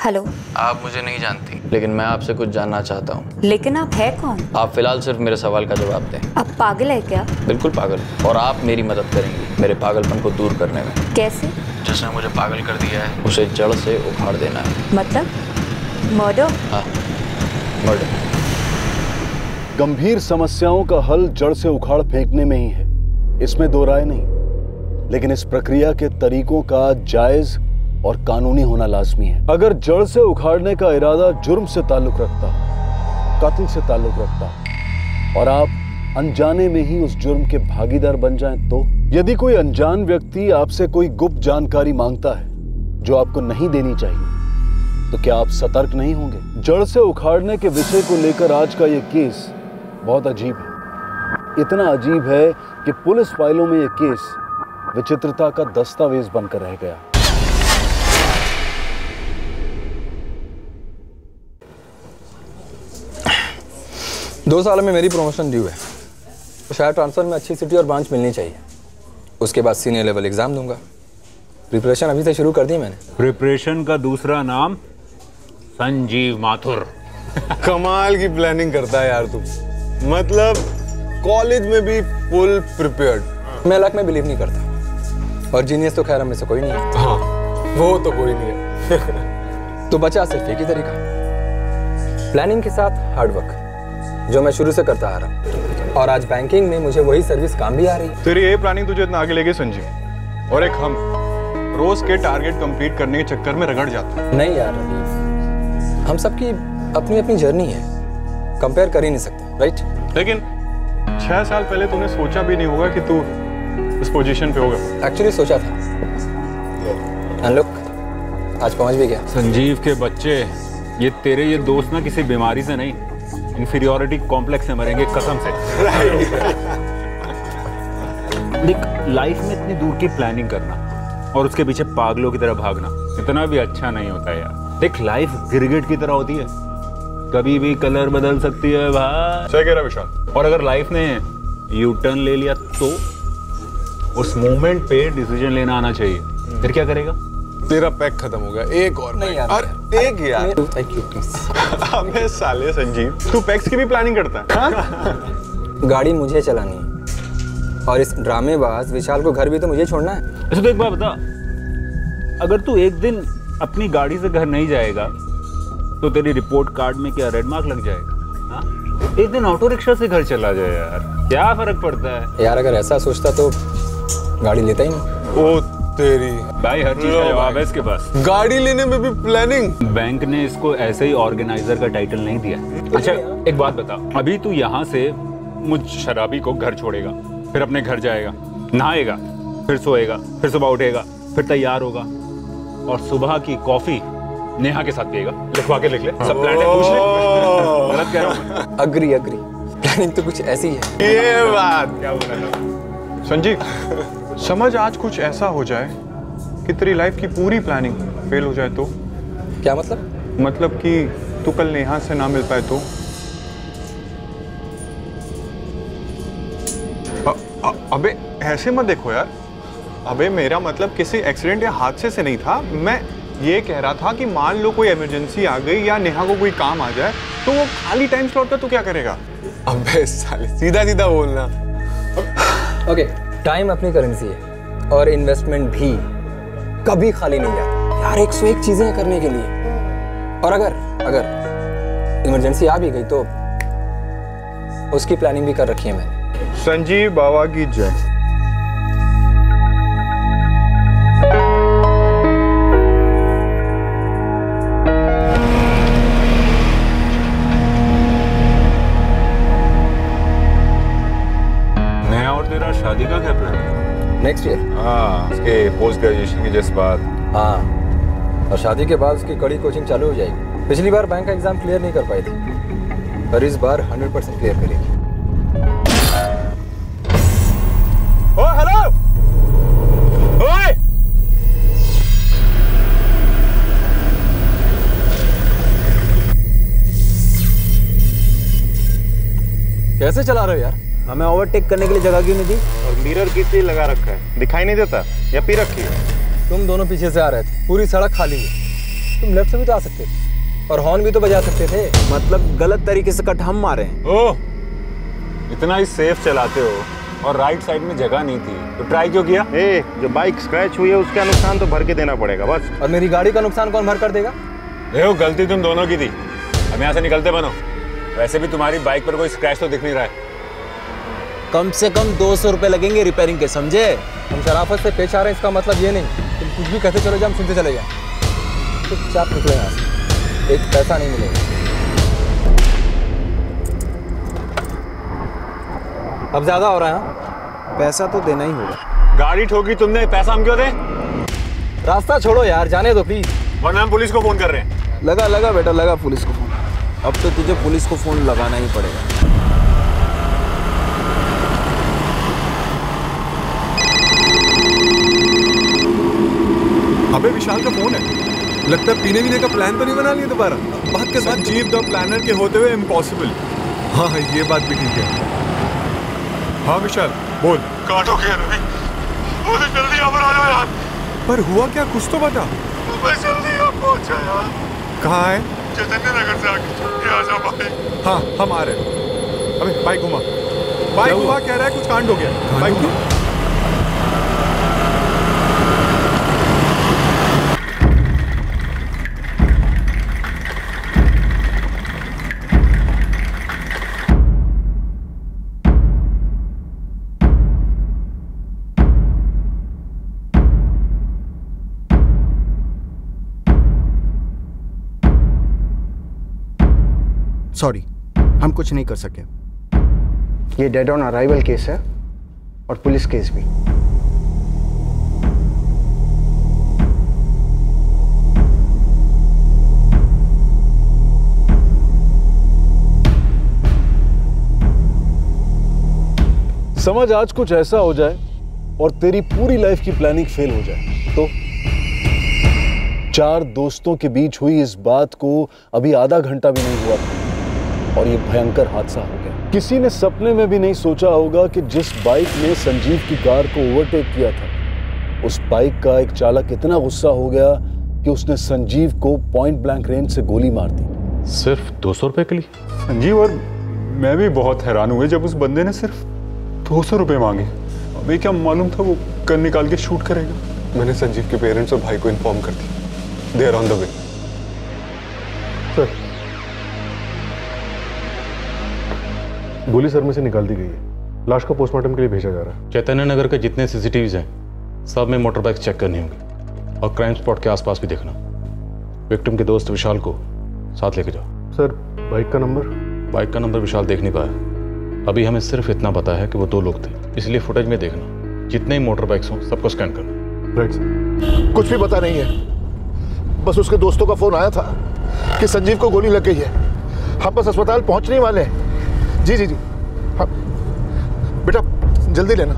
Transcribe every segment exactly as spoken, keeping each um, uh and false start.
Hello. आप मुझे नहीं जानती, लेकिन मैं आपसे कुछ जानना चाहता हूँ। लेकिन आप है कौन? आप फिलहाल सिर्फ मेरे सवाल का जवाब दें। आप पागल है क्या? बिल्कुल पागल, और आप मेरी मदद करेंगी मेरे पागलपन को दूर करने में। कैसे? जिसने मुझे पागल कर दिया है उसे जड़ से उखाड़ देना है। मतलब मर्डर? हाँ, मर्डर। गंभीर समस्याओं का हल जड़ से उखाड़ फेंकने में ही है, इसमें दो राय नहीं। लेकिन इस प्रक्रिया के तरीकों का जायज और कानूनी होना लाजमी है। अगर जड़ से उखाड़ने का इरादा जुर्म से ताल्लुक रखता, कत्ल से ताल्लुक रखता और आप अनजाने में ही उस जुर्म के भागीदार बन जाएं तो? यदि कोई अनजान व्यक्ति आपसे कोई गुप्त जानकारी मांगता है जो आपको नहीं देनी चाहिए, तो क्या आप सतर्क नहीं होंगे? जड़ से उखाड़ने के विषय को लेकर आज का यह केस बहुत अजीब है। इतना अजीब है कि पुलिस फाइलों में यह केस विचित्रता का दस्तावेज बनकर रह गया। दो साल में मेरी प्रमोशन ड्यू है, तो शायद ट्रांसफर में अच्छी सिटी और ब्रांच मिलनी चाहिए। उसके बाद सीनियर लेवल एग्जाम दूंगा। प्रिपरेशन अभी से शुरू कर दी मैंने। प्रिपरेशन का दूसरा नाम संजीव माथुर। कमाल की प्लानिंग करता है यार तू। मतलब कॉलेज में भी फुल प्रिपेयर्ड। मैं लक में बिलीव नहीं करता, और जीनियस तो खैर हम में से कोई नहीं है। हाँ, वो तो कोई नहीं है। तो बचा सिर्फ एक ही तरीका, प्लानिंग के साथ हार्डवर्क, जो मैं शुरू से करता आ रहा। और आज बैंकिंग में मुझे वही सर्विस काम भी आ रही है। तेरी ये प्लानिंग तुझे इतना आगे ले गई संजीव, और एक हम रोज के टारगेट कंप्लीट करने के चक्कर में रगड़ जाते हैं। नहीं यार, हम सबकी अपनी अपनी जर्नी है, कंपेयर कर ही नहीं सकते, राइट? लेकिन छह साल पहले तूने सोचा भी नहीं होगा कि तू इस पोजीशन पे होगा। एक्चुअली सोचा था, एंड लुक, आज पहुंच भी गया। संजीव के बच्चे, ये तेरे ये दोस्त ना किसी बीमारी से नहीं, इंफीरियॉरिटी कॉम्प्लेक्स से मरेंगे कसम से। देख, लाइफ में इतनी दूर की प्लानिंग करना और उसके पीछे पागलों की तरह भागना इतना भी अच्छा नहीं होता यार। देख, लाइफ क्रिकेट की तरह होती है, कभी भी कलर बदल सकती है भाई। सही कह रहा विशाल। और अगर लाइफ ने यू टर्न ले लिया तो उस मोमेंट पे डिसीजन लेना आना चाहिए। फिर क्या करेगा? तेरा पैक खत्म हो गया, एक और नहीं यार, और एक यार। Thank you please. अबे साले संजीव, तू पैक्स की भी प्लानिंग करता है? हाँ? गाड़ी मुझे चलानी है, और इस ड्रामेबाज विशाल को घर भी तो मुझे छोड़ना है। अच्छा तो एक बात बता, अगर तू एक दिन अपनी गाड़ी से घर नहीं जाएगा तो तेरी रिपोर्ट कार्ड में क्या रेड मार्क लग जाएगा? हाँ? एक दिन ऑटो रिक्शा से घर चला जाए यार, क्या फर्क पड़ता है यार? अगर ऐसा सोचता तो गाड़ी लेता ही नहीं। ओ तेरी भाई, हर चीज का जवाब है इसके पास। गाड़ी लेने में भी प्लानिंग। बैंक ने इसको ऐसे ही ऑर्गेनाइजर का टाइटल नहीं दिया। अच्छा एक बात बता, अभी तू यहाँ से मुझ शराबी को घर छोड़ेगा, फिर अपने घर जाएगा, नहाएगा, फिर सोएगा, फिर सुबह उठेगा, फिर तैयार होगा, और सुबह की कॉफी नेहा के साथ पिएगा। लिखवा के लिख ले, सब प्लान है, पूछ ले। गलत कह रहा हूँ? अग्री अग्री, प्लानिंग तो कुछ ऐसी है। ये बात क्या बोला संजीव? समझ आज कुछ ऐसा हो जाए कि तेरी लाइफ की पूरी प्लानिंग फेल हो जाए तो? क्या मतलब? मतलब कि तू कल नेहा से ना मिल पाए तो? अ, अ, अबे ऐसे मत देखो यार। अबे मेरा मतलब किसी एक्सीडेंट या हादसे से नहीं था। मैं ये कह रहा था कि मान लो कोई इमरजेंसी आ गई या नेहा को कोई काम आ जाए तो वो खाली टाइम स्लॉट पे तू क्या करेगा? अबे साले, सीधा सीधा बोलना। ओके, टाइम अपनी करेंसी है, और इन्वेस्टमेंट भी कभी खाली नहीं जाता यार। एक सौ एक चीजें करने के लिए, और अगर अगर इमरजेंसी आ भी गई तो उसकी प्लानिंग भी कर रखी है मैंने। संजीव बाबा की जय। नया और तेरा शादी का क्या प्लान है? Next year. हाँ, उसके पोस्ट ग्रेजुएशन की जस्ट बात। हाँ, और शादी के बाद उसकी कड़ी कोचिंग चालू हो जाएगी। पिछली बार बैंक का एग्जाम क्लियर नहीं कर पाई थी, पर इस बार हंड्रेड परसेंट क्लियर करेगी। ओ हेलो, ओए, कैसे चला रहे हो यार? हमें ओवरटेक करने के लिए जगह क्यों नहीं दी? और मिरर किस लिए लगा रखा है, दिखाई नहीं देता या पी रखी है? तुम दोनों पीछे से आ रहे थे, पूरी सड़क खाली है। तुम लेफ्ट से भी तो आ सकते थे और हॉर्न भी तो बजा सकते थे। मतलब गलत तरीके से कट हम मारे हैं। ओह, इतना ही सेफ चलाते हो और राइट साइड में जगह नहीं थी तो ट्राई क्यों किया? ए, जो बाइक स्क्रैच हुई है उसका नुकसान तो भर के देना पड़ेगा बस। और मेरी गाड़ी का नुकसान कौन भर कर देगा? देखो, गलती तुम दोनों की थी। अब यहाँ से निकलते बनो। वैसे भी तुम्हारी बाइक पर कोई स्क्रैच तो दिख नहीं रहा है। कम से कम दो सौ रुपए लगेंगे रिपेयरिंग के, समझे? हम शराफत से पेश आ रहे हैं, इसका मतलब ये नहीं तुम कुछ भी कहते चलो जाए, हम सुनते चले जाए। चुपचाप निकले यहाँ से, एक पैसा नहीं मिलेगा। अब ज्यादा हो रहा है। हाँ? पैसा तो देना ही होगा। गाड़ी ठोकी तुमने, पैसा हम क्यों दें? रास्ता छोड़ो यार, जाने दो प्लीज, वरना हम पुलिस को फोन कर रहे हैं। लगा लगा बेटा, लगा पुलिस को फोन। अब तो तुझे पुलिस को फोन लगाना ही पड़ेगा। अबे विशाल का फोन है। लगता है पीने वीने का प्लान तो नहीं बना लिया दोबारा? बात के साथ जीव द प्लानर के होते हुए इम्पॉसिबल। हाँ हाँ, ये बात भी ठीक है। हाँ विशाल बोल। काट हो गया रवि, मुझे जल्दी यहाँ पर आ जाओ यार। पर हुआ क्या, कुछ तो बता। मैं जल्दी यहाँ पहुँचा यार। कहाँ है? चैतन्य नगर से आगे आ जा भाई। हाँ हम आ रहे हैं। अबे बाइक घुमा, बाइक घुमा। कह रहा है कुछ कांड हो गया। बाइक घुमा। सॉरी, हम कुछ नहीं कर सके। ये डेड ऑन अराइवल केस है और पुलिस केस भी। समझ आज कुछ ऐसा हो जाए और तेरी पूरी लाइफ की प्लानिंग फेल हो जाए तो? चार दोस्तों के बीच हुई इस बात को अभी आधा घंटा भी नहीं हुआ था और ये भयंकर हादसा हो गया। किसी ने सपने में भी नहीं सोचा होगा कि जिस बाइक ने संजीव की कार को ओवरटेक किया था, उस बाइक का एक चालक इतना गुस्सा हो गया कि उसने संजीव को पॉइंट ब्लैंक रेंज से गोली मार दी। सिर्फ दो सौ रुपए के लिए? संजीव और मैं भी बहुत हैरान हुए जब उस बंदे ने सिर्फ दो सौ रुपए मांगे। अभी क्या मालूम था वो गन निकाल के शूट करेगा। मैंने संजीव के पेरेंट्स और भाई को इन्फॉर्म कर दिया। They are on the way. Sir, गोली सर में से निकाल दी गई है। लाश को पोस्टमार्टम के लिए भेजा जा रहा है। चैतन्य नगर के जितने सीसीटीवीज हैं सब में मोटर बाइक चेक करनी होंगी और क्राइम स्पॉट के आसपास भी देखना। विक्टिम के दोस्त विशाल को साथ लेके जाओ। सर, बाइक का नंबर? बाइक का नंबर विशाल देख नहीं पाया। अभी हमें सिर्फ इतना पता है कि वो दो लोग थे, इसलिए फुटेज में देखना। जितने मोटर बाइक्स हों सबको स्कैन करना। Right sir. कुछ भी पता नहीं है, बस उसके दोस्तों का फोन आया था कि संजीव को गोली लग गई है। हम बस अस्पताल पहुंचने वाले हैं। जी जी जी हाँ बेटा, जल्दी लेना।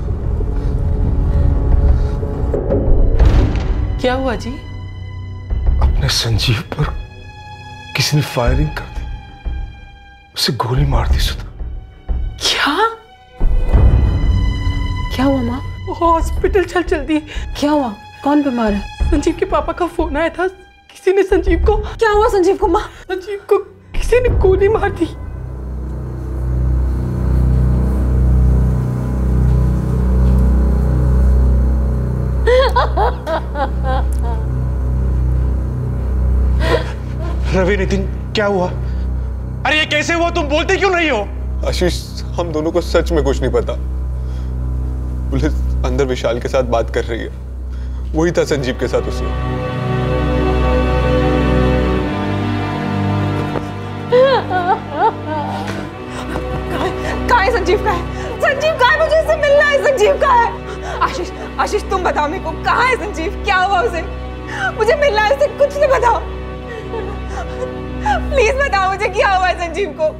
क्या हुआ जी? अपने संजीव पर किसी ने फायरिंग कर दी, उसे गोली मार दी सुधा। क्या क्या हुआ माँ? हॉस्पिटल चल जल्दी। क्या हुआ? कौन बीमार है? संजीव के पापा का फोन आया था, किसी ने संजीव को। क्या हुआ संजीव को माँ? संजीव को किसी ने गोली मार दी। रवि, नितिन, क्या हुआ? अरे ये कैसे हुआ? तुम बोलते क्यों नहीं हो? आशीष, हम दोनों को सच में कुछ नहीं पता। पुलिस अंदर विशाल के साथ बात कर रही है। वही था संजीव के साथ उसने। कहाँ है संजीव? का है संजीव? का है? मुझे इससे मिलना है। संजीव का है? आशीष, आशीष तुम बताओ मेरे को, कहाँ है संजीव? क्या हुआ उसे? मुझे मिलना है उससे, कुछ तो बताओ प्लीज बताओ मुझे क्या हुआ है संजीव को।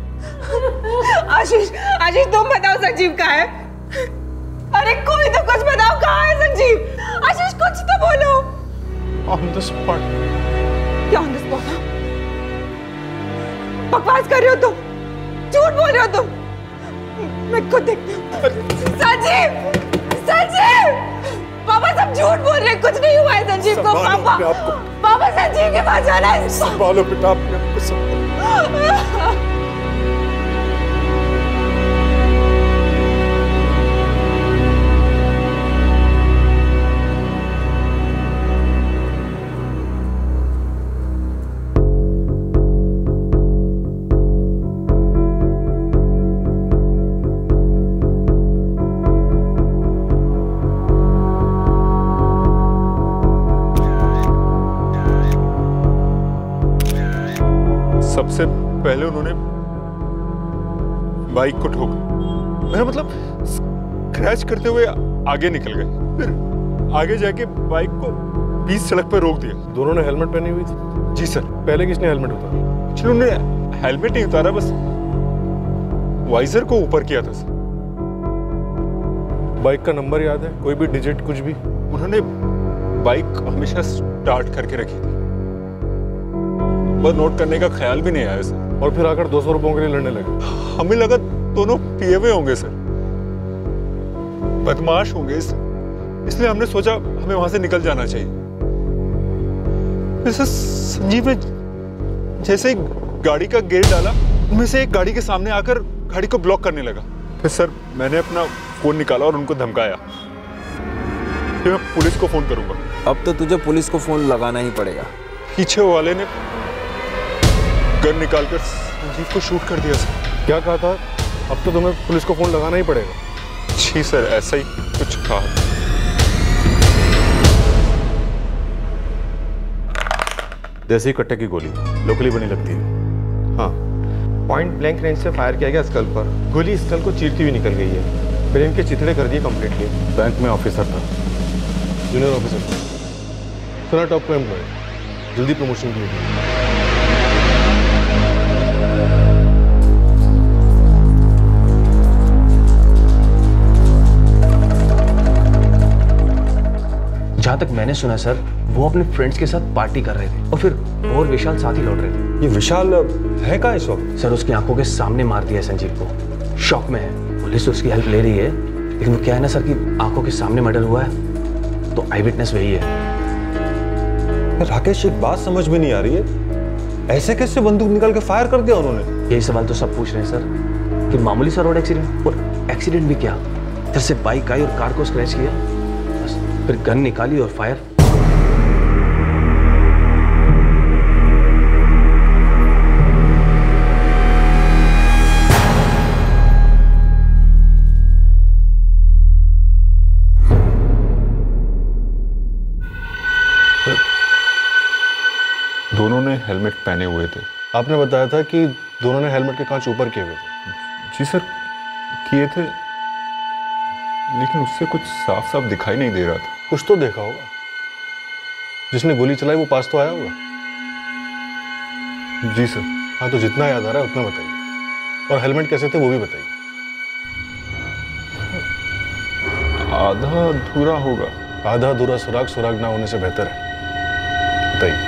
आशीष, आशीष तुम बताओ संजीव कहाँ है? अरे कोई तो कुछ बताओ, कहाँ है संजीव? आशीष कुछ तो बोलो। On the spot. क्या ऑन द स्पॉट? बकवास कर रहे हो तुम, झूठ बोल रहे हो तुम। मैं खुद देखती हूँ। संजीव, संजीव, पापा सब झूठ बोल रहे हैं, कुछ नहीं हुआ है संजीव। संजीव को पापा पापा संजीव के पास जाना है। संभालो बेटा अपने आप को संभालो। सबसे पहले उन्होंने बाइक को ठोका, मेरा मतलब स्क्रैच करते हुए आगे निकल गए, फिर आगे जाके बाइक को बीच सड़क पर रोक दिया। दोनों ने हेलमेट पहनी हुई थी? जी सर। पहले किसने हेलमेट उतारा? चलो उन्होंने हेलमेट नहीं उतारा, बस वाइजर को ऊपर किया था सर। बाइक का नंबर याद है? कोई भी डिजिट कुछ भी? उन्होंने बाइक हमेशा स्टार्ट करके रखी थी, बस नोट करने का ख्याल भी नहीं आया सर। और फिर आकर दो सौ रुपयों के लिए लड़ने लगे? हमें लगा दोनों पिए हुए होंगे सर, बदमाश होंगे, इसलिए हमने सोचा हमें वहां से निकल जाना चाहिए। फिर संजीव ने जैसे ही गाड़ी का गेट डाला, उनमें से एक गाड़ी के सामने आकर गाड़ी को ब्लॉक करने लगा। फिर सर मैंने अपना फोन निकाला और उनको धमकाया कि मैं पुलिस को फोन करूंगा। अब तो तुझे पुलिस को फोन लगाना ही पड़ेगा। पीछे वाले ने गन निकालकर संजीव को शूट कर दिया सर। क्या कहा था? अब तो तुम्हें पुलिस को फोन लगाना ही पड़ेगा। जी सर, ऐसा ही कुछ कहा। देसी कट्टे की गोली लोकली बनी लगती है। हाँ, पॉइंट ब्लैंक रेंज से फायर किया गया स्कल पर। गोली स्कल को चीरती हुई निकल गई है। ब्रेन के चिथड़े कर दिए कंप्लीटली। बैंक में ऑफिसर था, जूनियर ऑफिसर, सुना टॉप का एम्प्लॉय, जल्दी प्रमोशन की। जहाँ तक मैंने सुना सर, वो अपने फ्रेंड्स के साथ पार्टी कर रहे थे और फिर वो और विशाल साथ ही लौट रहे थे। ये विशाल है कहाँ इस वक्त? सर उसकी आंखों के सामने मार दिया संजीव को। शॉक में है, पुलिस उसकी हेल्प ले रही है, लेकिन वो क्या है ना सर कि आंखों के सामने मर्डर हुआ है तो आई विटनेस वही है। राकेश, एक बात समझ में नहीं आ रही है, ऐसे कैसे बंदूक निकाल के फायर कर दिया उन्होंने? यही सवाल तो सब पूछ रहे हैं सर कि मामूली सा रोड एक्सीडेंट, और एक्सीडेंट भी क्या, इधर से बाइक आई और कार को स्क्रैच किया, बस फिर गन निकाली और फायर। दोनों ने हेलमेट पहने हुए थे। आपने बताया था कि दोनों ने हेलमेट के कांच ऊपर किए हुए थे। जी सर, किए थे, लेकिन उससे कुछ साफ साफ दिखाई नहीं दे रहा था। कुछ तो देखा होगा। जिसने गोली चलाई वो पास तो आया होगा। जी सर। हाँ, तो जितना याद आ रहा है उतना बताइए, और हेलमेट कैसे थे वो भी बताइए। आधा अधूरा होगा। आधा अधूरा सुराग सुराग ना होने से बेहतर है, बताइए।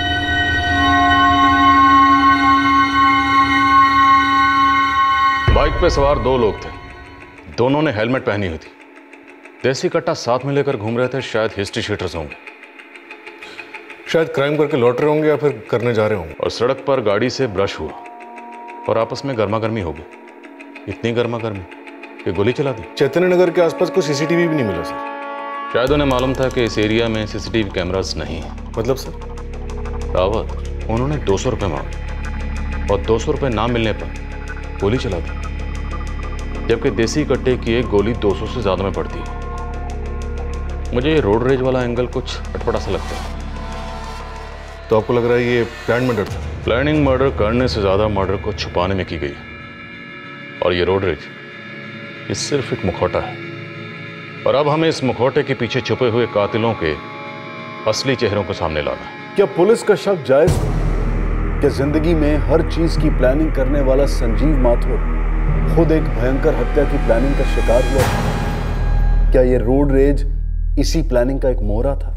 बाइक पे सवार दो लोग थे, दोनों ने हेलमेट पहनी हुई थी। देसी कट्टा साथ में लेकर घूम रहे थे, शायद हिस्ट्री शीटर्स होंगे। शायद क्राइम करके लौट रहे होंगे या फिर करने जा रहे होंगे। और सड़क पर गाड़ी से ब्रश हुआ और आपस में गर्मा गर्मी हो गई। इतनी गर्मा गर्मी कि गोली चला दी। चैतन्य नगर के आसपास कोई सीसीटीवी भी नहीं मिला सर? शायद उन्हें मालूम था कि इस एरिया में सीसीटीवी कैमरास नहीं है। मतलब सर? रावत, उन्होंने दो सौ रुपये मांगे और दो सौ रुपये ना मिलने पर गोली चला दी, जबकि देसी कट्टे की एक गोली दो सौ से ज़्यादा में पड़ती है। मुझे ये रोड रेज वाला एंगल कुछ अटपटा सा लगता है। तो आपको लग रहा है ये प्लान मर्डर था? प्लानिंग मर्डर करने से ज़्यादा मर्डर को छुपाने में की गई, और ये रोड रेज ये सिर्फ एक मुखौटा है। और अब हमें इस मुखौटे के पीछे छुपे हुए कातिलों के असली चेहरों को सामने लाना है। क्या पुलिस का शक जायज है कि जिंदगी में हर चीज की प्लानिंग करने वाला संजीव माथुर खुद एक भयंकर हत्या की प्लानिंग का शिकार हुआ? क्या ये रोड रेज इसी प्लानिंग का एक मोहरा था?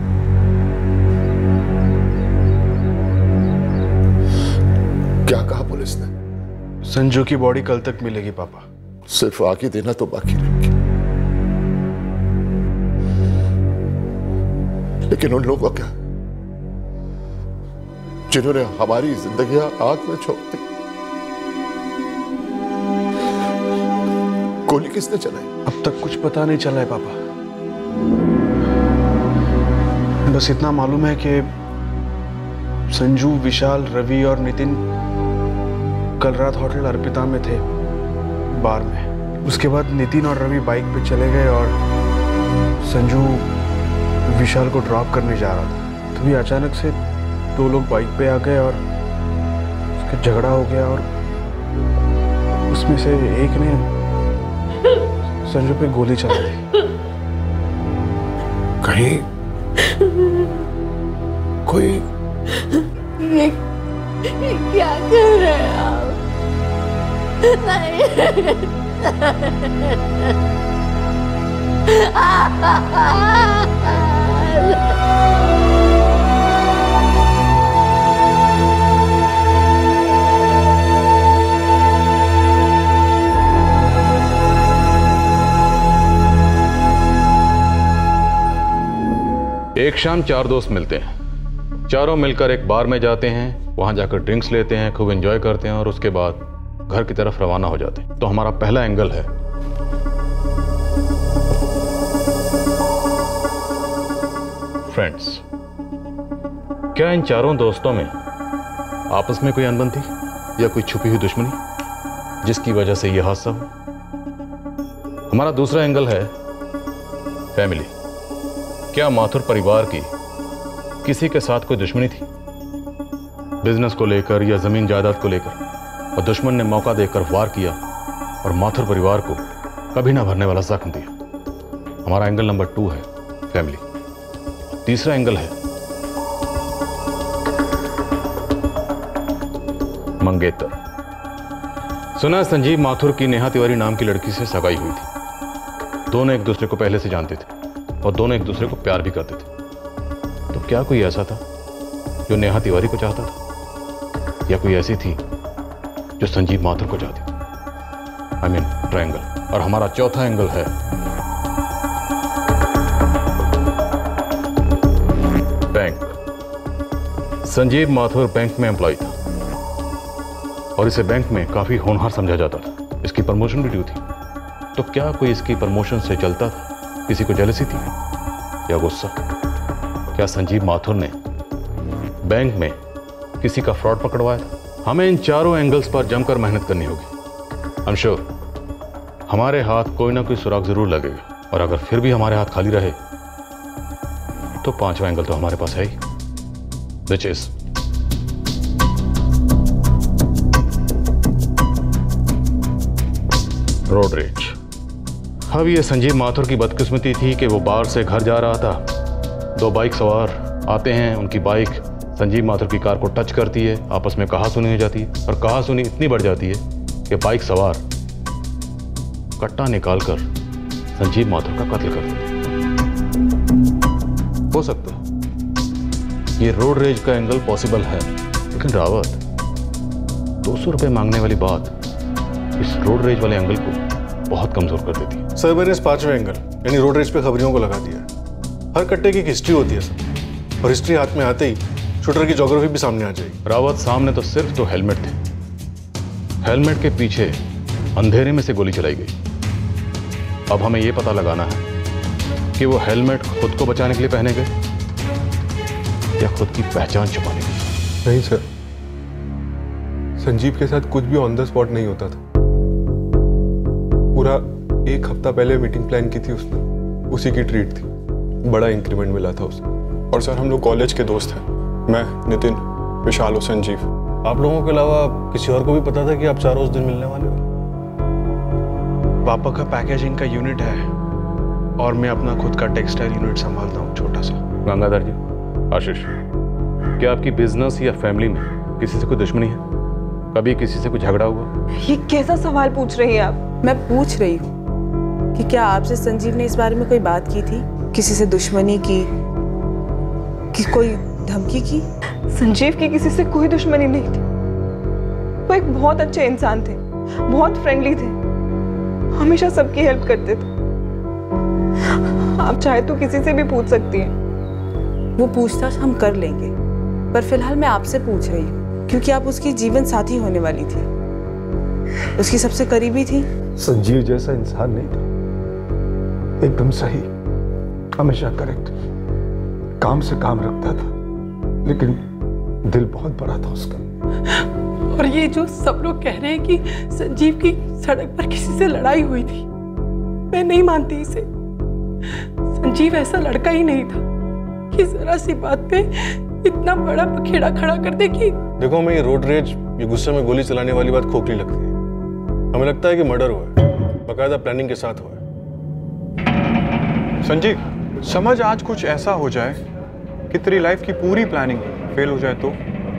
क्या कहा पुलिस ने? संजू की बॉडी कल तक मिलेगी पापा। सिर्फ आगे देना तो बाकी रह गया। लेकिन उन लोगों का जिन्होंने हमारी जिंदगी आग में छोड़ दी। गोली किसने चलाई? अब तक कुछ पता नहीं चला है पापा। बस इतना मालूम है कि संजू, विशाल, रवि और नितिन कल रात होटल अर्पिता में थे, बार में। उसके बाद नितिन और रवि बाइक पे चले गए और संजू विशाल को ड्रॉप करने जा रहा था। तभी अचानक से दो लोग बाइक पे आ गए और उसका झगड़ा हो गया और उसमें से एक ने संजू पे गोली चला दी। कहीं कोई ये, ये क्या कर रहे हैं आप? नहीं। एक शाम चार दोस्त मिलते हैं। चारों मिलकर एक बार में जाते हैं, वहां जाकर ड्रिंक्स लेते हैं, खूब एंजॉय करते हैं और उसके बाद घर की तरफ रवाना हो जाते हैं। तो हमारा पहला एंगल है फ्रेंड्स। क्या इन चारों दोस्तों में आपस में कोई अनबन थी या कोई छुपी हुई दुश्मनी जिसकी वजह से यह हादसा हुआ? हमारा दूसरा एंगल है फैमिली। क्या माथुर परिवार की किसी के साथ कोई दुश्मनी थी, बिजनेस को लेकर या जमीन जायदाद को लेकर, और दुश्मन ने मौका देकर वार किया और माथुर परिवार को कभी ना भरने वाला जख्म दिया? हमारा एंगल नंबर टू है फैमिली। तीसरा एंगल है मंगेतर। सुना संजीव माथुर की नेहा तिवारी नाम की लड़की से सगाई हुई थी। दोनों एक दूसरे को पहले से जानते थे और दोनों एक दूसरे को प्यार भी करते थे। तो क्या कोई ऐसा था जो नेहा तिवारी को चाहता था, या कोई ऐसी थी जो संजीव माथुर को चाहती थी? I mean triangle. और हमारा चौथा एंगल है बैंक। संजीव माथुर बैंक में एम्प्लॉय था और इसे बैंक में काफी होनहार समझा जाता था। इसकी प्रमोशन भी ड्यू थी। तो क्या कोई इसकी प्रमोशन से चलता था? किसी को जेलसी थी या गुस्सा? क्या संजीव माथुर ने बैंक में किसी का फ्रॉड पकड़वाया था? हमें इन चारों एंगल्स पर जमकर मेहनत करनी होगी। आई एम श्योर हमारे हाथ कोई ना कोई सुराग जरूर लगेगा, और अगर फिर भी हमारे हाथ खाली रहे तो पांचवा एंगल तो हमारे पास है ही, व्हिच इज रोड रेज। अब ये संजीव माथुर की बदकिस्मती थी कि वो बाहर से घर जा रहा था। दो बाइक सवार आते हैं, उनकी बाइक संजीव माथुर की कार को टच करती है, आपस में कहासुनी हो जाती है और कहासुनी इतनी बढ़ जाती है कि बाइक सवार कट्टा निकालकर संजीव माथुर का कत्ल कर देते। हो सकता है ये रोड रेज का एंगल पॉसिबल है, लेकिन रावत दो सौ रुपये मांगने वाली बात इस रोड रेज वाले एंगल को बहुत कमजोर कर देती है। सर मैंने इस पांचवें एंगल यानी रोड रेज पे खबरियों को लगा दिया है। हर कट्टे की एक हिस्ट्री होती है सर, और हिस्ट्री हाथ में आते ही शूटर की ज्योग्राफी भी सामने आ जाएगी। रावत सामने तो सिर्फ दो हेलमेट थे, हेलमेट के पीछे अंधेरे में से गोली चलाई गई। अब हमें यह पता लगाना है कि वो हेलमेट खुद को बचाने के लिए पहने गए या खुद की पहचान छुपाने के लिए। नहीं सर, संजीव के साथ कुछ भी ऑन द स्पॉट नहीं होता था। पूरा एक हफ्ता पहले मीटिंग प्लान की थी उसने, उसी की ट्रीट थी, बड़ा इंक्रीमेंट मिला था उसे। और सर हम लोग कॉलेज के दोस्त हैं, मैं, नितिन, विशाल और संजीव। आप लोगों के अलावा किसी और को भी पता था कि आप चारों उस दिन मिलने वाले हो? पापा का पैकेजिंग का यूनिट है और मैं अपना खुद का टेक्सटाइल यूनिट संभालता हूँ, छोटा सा। गंगाधर जी, आशीष, क्या आपकी बिजनेस या फैमिली में किसी से कोई दुश्मनी है? कभी किसी से कोई झगड़ा हुआ? ये कैसा सवाल पूछ रही हैं आप? मैं पूछ रही हूँ कि क्या आपसे संजीव ने इस बारे में कोई बात की थी, किसी से दुश्मनी की, कि कोई धमकी की? संजीव की किसी से कोई दुश्मनी नहीं थी। वो एक बहुत अच्छे इंसान थे, बहुत फ्रेंडली थे, हमेशा सबकी हेल्प करते थे। आप चाहे तो किसी से भी पूछ सकती हैं। वो पूछताछ हम कर लेंगे, पर फिलहाल मैं आपसे पूछ रही हूँ क्योंकि आप उसकी जीवन साथी होने वाली थी, उसकी सबसे करीबी थी। संजीव जैसा इंसान नहीं था, एकदम सही, हमेशा करेक्ट, काम से काम रखता था, लेकिन दिल बहुत बड़ा था उसका। और ये जो सब लोग कह रहे हैं कि संजीव की सड़क पर किसी से लड़ाई हुई थी, मैं नहीं मानती इसे। संजीव ऐसा लड़का ही नहीं था कि जरा सी बात पे इतना बड़ा पखेड़ा खड़ा कर दे कि। देखो हमें ये रोड रेज, ये गुस्से में गोली चलाने वाली बात खोखली लगती है। हमें लगता है कि मर्डर हुआ है, बाकायदा प्लानिंग के साथ हुआ है। संजीव, समझ आज कुछ ऐसा हो जाए कि तेरी लाइफ की पूरी प्लानिंग फेल हो जाए तो?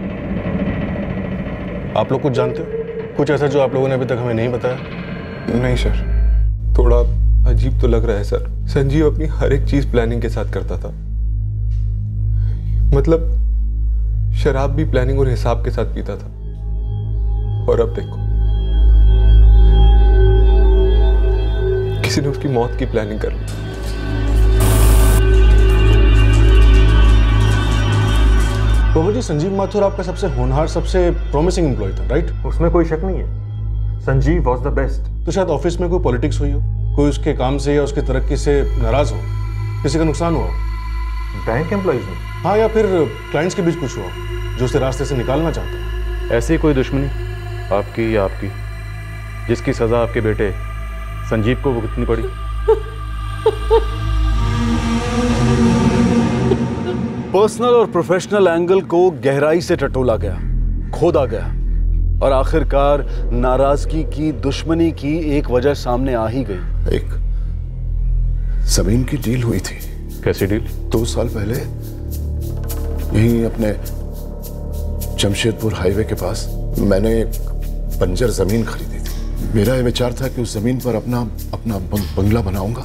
आप लोग कुछ जानते हो, कुछ ऐसा जो आप लोगों ने अभी तक हमें नहीं बताया? नहीं सर, थोड़ा अजीब तो लग रहा है सर। संजीव अपनी हर एक चीज प्लानिंग के साथ करता था, मतलब शराब भी प्लानिंग और हिसाब के साथ पीता था। और अब देखो, किसी ने उसकी मौत की प्लानिंग कर ली। बाबू जी, संजीव माथुर आपका सबसे होनहार, सबसे प्रॉमिसिंग एम्प्लॉय था, राइट? उसमें कोई शक नहीं है, संजीव वॉज द बेस्ट। तो शायद ऑफिस में कोई पॉलिटिक्स हुई हो, कोई उसके काम से या उसकी तरक्की से नाराज हो, किसी का नुकसान हुआ हो, बैंक एम्प्लॉइज में, हाँ, या फिर क्लाइंट्स के बीच कुछ हुआ जो उसे रास्ते से निकालना चाहता है। ऐसी कोई दुश्मनी आपकी या आपकी जिसकी सजा आपके बेटे संजीव को भुगतनी पड़ी? पर्सनल और प्रोफेशनल एंगल को गहराई से टटोला गया, खोदा गया और आखिरकार नाराजगी की, दुश्मनी की एक वजह सामने आ ही गई। एक जमीन की डील हुई थी। कैसी डील? दो साल पहले यहीं अपने जमशेदपुर हाईवे के पास मैंने एक बंजर जमीन खरीदी थी। मेरा यह विचार था कि उस जमीन पर अपना अपना बंगला बनाऊंगा,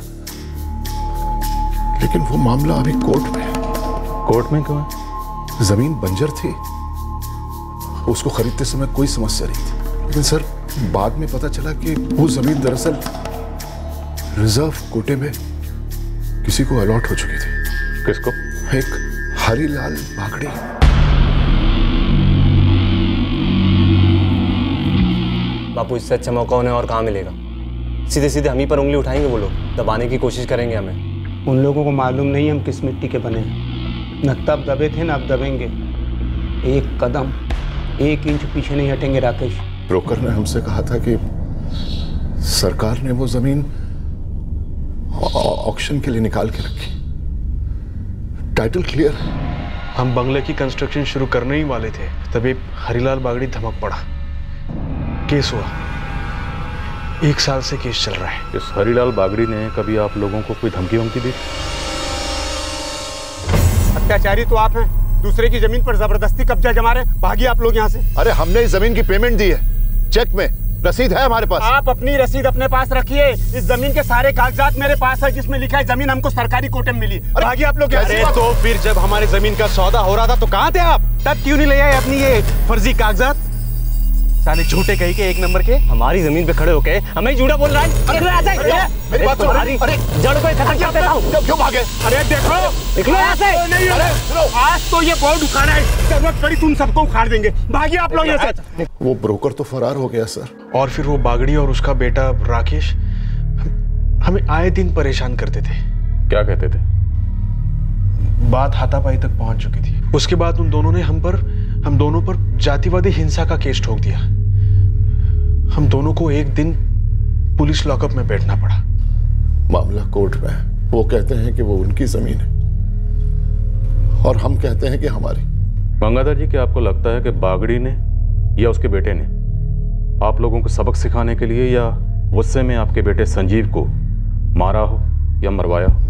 लेकिन वो मामला अभी कोर्ट में है। कोर्ट में क्यों है? जमीन बंजर थी, उसको खरीदते समय कोई समस्या नहीं थी, लेकिन सर बाद में पता चला कि वो जमीन दरअसल रिजर्व कोटे में किसी को अलॉट हो चुकी थी। किसको? एक हरीलाल बागड़ी। बापू, इससे अच्छा मौका उन्हें और कहाँ मिलेगा? सीधे सीधे हम ही पर उंगली उठाएंगे वो लोग, दबाने की कोशिश करेंगे हमें। उन लोगों को मालूम नहीं हम किस मिट्टी के बने हैं। न तब दबे थे न अब दबेंगे। एक कदम, एक इंच पीछे नहीं हटेंगे राकेश। ब्रोकर ने हमसे कहा था कि सरकार ने वो जमीन ऑक्शन के लिए निकाल के रखी, टाइटल क्लियर। हम बंगले की कंस्ट्रक्शन शुरू करने ही वाले थे, तभी हरीलाल बागड़ी धमक पड़ा। केस हुआ, एक साल से केस चल रहा है। इस हरीलाल बागड़ी ने कभी आप लोगों को कोई धमकी वमकी दी? अत्याचारी तो आप हैं, दूसरे की जमीन पर जबरदस्ती कब्जा जमा रहे, भागिए आप लोग यहाँ से। अरे हमने इस जमीन की पेमेंट दी है, चेक में रसीद है हमारे पास। आप अपनी रसीद अपने पास रखिए, इस जमीन के सारे कागजात मेरे पास है जिसमें लिखा है जमीन हमको सरकारी कोटे में मिली। भागिए आप लोग यहाँ से। तो फिर जब हमारे जमीन का सौदा हो रहा था तो कहाँ थे आप? तब क्यों नहीं ले आए अपनी ये फर्जी कागजात? साले झूठे कहीं के एक नंबर के। हमारी जमीन पे खड़े होके हमें झूठा बोल रहा है। अरे आ जाए, मेरी बात सुनो। अरे जड़ को इकट्ठा करते रहो। क्यों भागे? अरे देखो, निकलो यहाँ से। नहीं, अरे आज तो ये बोर्ड उखाड़ा है, जरूरत पड़ी तुम सबको उखाड़ देंगे। भागिए आप लोग यहाँ से। वो ब्रोकर तो फरार हो गया सर। और फिर वो बागड़ी और उसका बेटा राकेश हमें आए दिन परेशान करते थे। क्या कहते थे? बात हाथापाई तक पहुंच चुकी थी। उसके बाद उन दोनों ने हम पर हम दोनों पर जातिवादी हिंसा का केस ठोक दिया। हम दोनों को एक दिन पुलिस लॉकअप में बैठना पड़ा। मामला कोर्ट में है, वो कहते हैं कि वो उनकी जमीन है और हम कहते हैं कि हमारी। गंगाधर जी, क्या आपको लगता है कि बागड़ी ने या उसके बेटे ने आप लोगों को सबक सिखाने के लिए या गुस्से में आपके बेटे संजीव को मारा हो या मरवाया हो?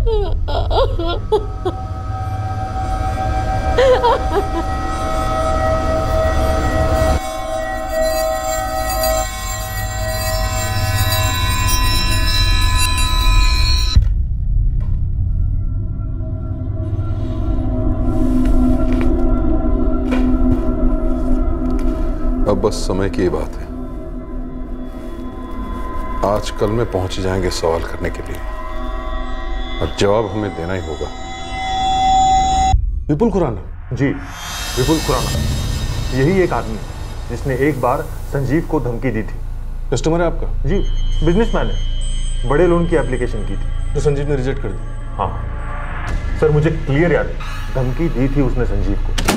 अब बस समय की बात है, आज कल में पहुंच जाएंगे सवाल करने के लिए और जवाब हमें देना ही होगा। विपुल खुराना? जी, विपुल खुराना। यही एक आदमी है जिसने एक बार संजीव को धमकी दी थी। कस्टमर है आपका? जी, बिजनेसमैन है। बड़े लोन की एप्लीकेशन की थी तो संजीव ने रिजेक्ट कर दी। हाँ सर, मुझे क्लियर याद है, धमकी दी थी उसने संजीव को।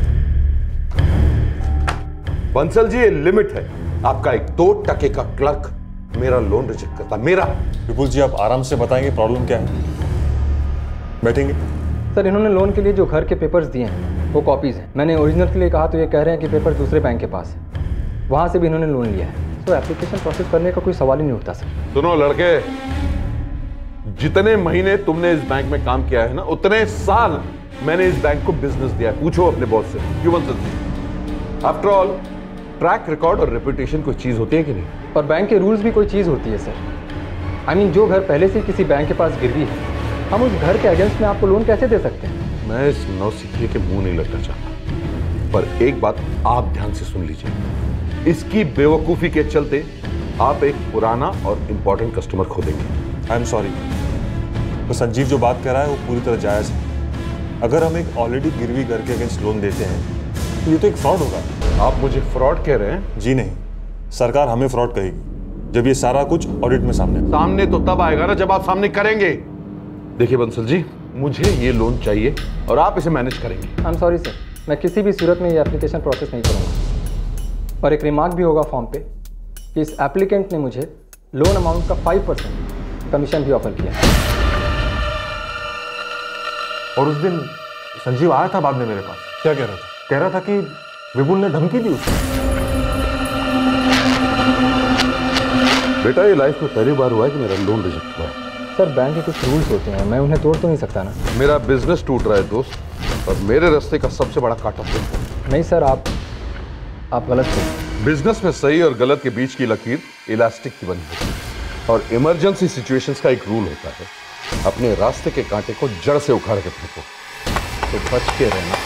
बंसल जी, ये लिमिट है। आपका एक दो टके का क्लर्क मेरा लोन रिजेक्ट करता, मेरा। विपुल जी, आप आराम से बताएंगे प्रॉब्लम क्या है? बैठेंगे। सर, इन्होंने लोन के लिए जो घर के पेपर्स दिए हैं वो कॉपीज़ हैं। मैंने ओरिजिनल के लिए कहा तो ये कह रहे हैं कि पेपर दूसरे बैंक के पास है, वहाँ से भी इन्होंने लोन लिया है। तो एप्लीकेशन प्रोसेस करने का कोई सवाल ही नहीं उठता सर। सुनो लड़के, जितने महीने तुमने इस बैंक में काम किया है ना, उतने साल मैंने इस बैंक को बिजनेस दिया है। पूछो अपने बॉस से, क्यों Bansal ji? After all track record और रेपुटेशन कोई चीज होती है कि नहीं? और बैंक के रूल्स भी कोई चीज़ होती है सर। आई मीन, जो घर पहले से किसी बैंक के पास गिरवी है, हम उस घर के अगेंस्ट में आपको लोन कैसे दे सकते हैं? मैं इस नौसिखिए के मुंह नहीं लगना चाहता, पर एक बात आप ध्यान से सुन लीजिए। इसकी बेवकूफी के चलते आप एक पुराना और इंपॉर्टेंट कस्टमर खो देंगे। आई एम सॉरी, तो संजीव जो बात कर रहा है वो पूरी तरह जायज़ है। अगर हम एक ऑलरेडी गिरवी घर के अगेंस्ट लोन देते हैं तो ये तो एक फ्रॉड होगा। आप मुझे फ्रॉड कह रहे हैं? जी नहीं, सरकार हमें फ्रॉड कहेगी जब ये सारा कुछ ऑडिट में सामने सामने तो तब आएगा ना जब आप सामने करेंगे। देखिए बंसल जी, मुझे ये लोन चाहिए और आप इसे मैनेज करेंगे। आई एम सॉरी सर, मैं किसी भी सूरत में ये एप्लीकेशन प्रोसेस नहीं करूँगा। और एक रिमार्क भी होगा फॉर्म पे कि इस एप्लीकेंट ने मुझे लोन अमाउंट का फाइव परसेंट कमीशन भी ऑफर किया। और उस दिन संजीव आया था बाद में मेरे पास। क्या कह रहा था? कह रहा था कि विपुल ने धमकी दी उसे। बेटा, ये लाइफ में पहली बार हुआ है कि मेरा लोन रिजेक्ट हुआ है। सर, बैंक के कुछ रूल्स होते हैं, मैं उन्हें तोड़ तो नहीं सकता ना। मेरा बिजनेस टूट रहा है दोस्त, और मेरे रास्ते का सबसे बड़ा कांटा तुम हो। नहीं सर, आप आप गलत थे। बिजनेस में सही और गलत के बीच की लकीर इलास्टिक की बनी होती है, और इमरजेंसी सिचुएशंस का एक रूल होता है, अपने रास्ते के कांटे को जड़ से उखाड़ के फेंको। तो बच के रहना।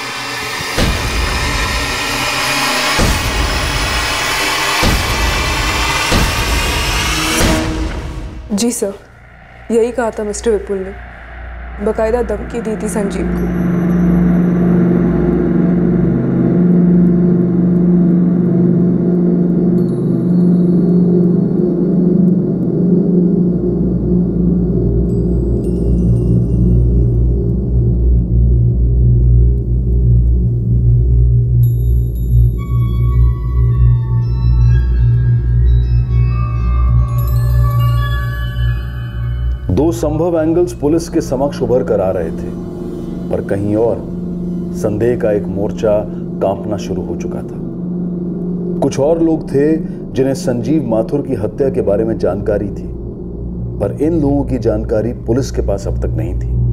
जी सर, यही कहा था मिस्टर विपुल ने, बकायदा धमकी दी थी संजीव को। दो संभव एंगल्स पुलिस के समक्ष उभर कर आ रहे थे, पर कहीं और संदेह का एक मोर्चा कांपना शुरू हो चुका था। कुछ और लोग थे जिन्हें संजीव माथुर की हत्या के बारे में जानकारी थी, पर इन लोगों की जानकारी पुलिस के पास अब तक नहीं थी।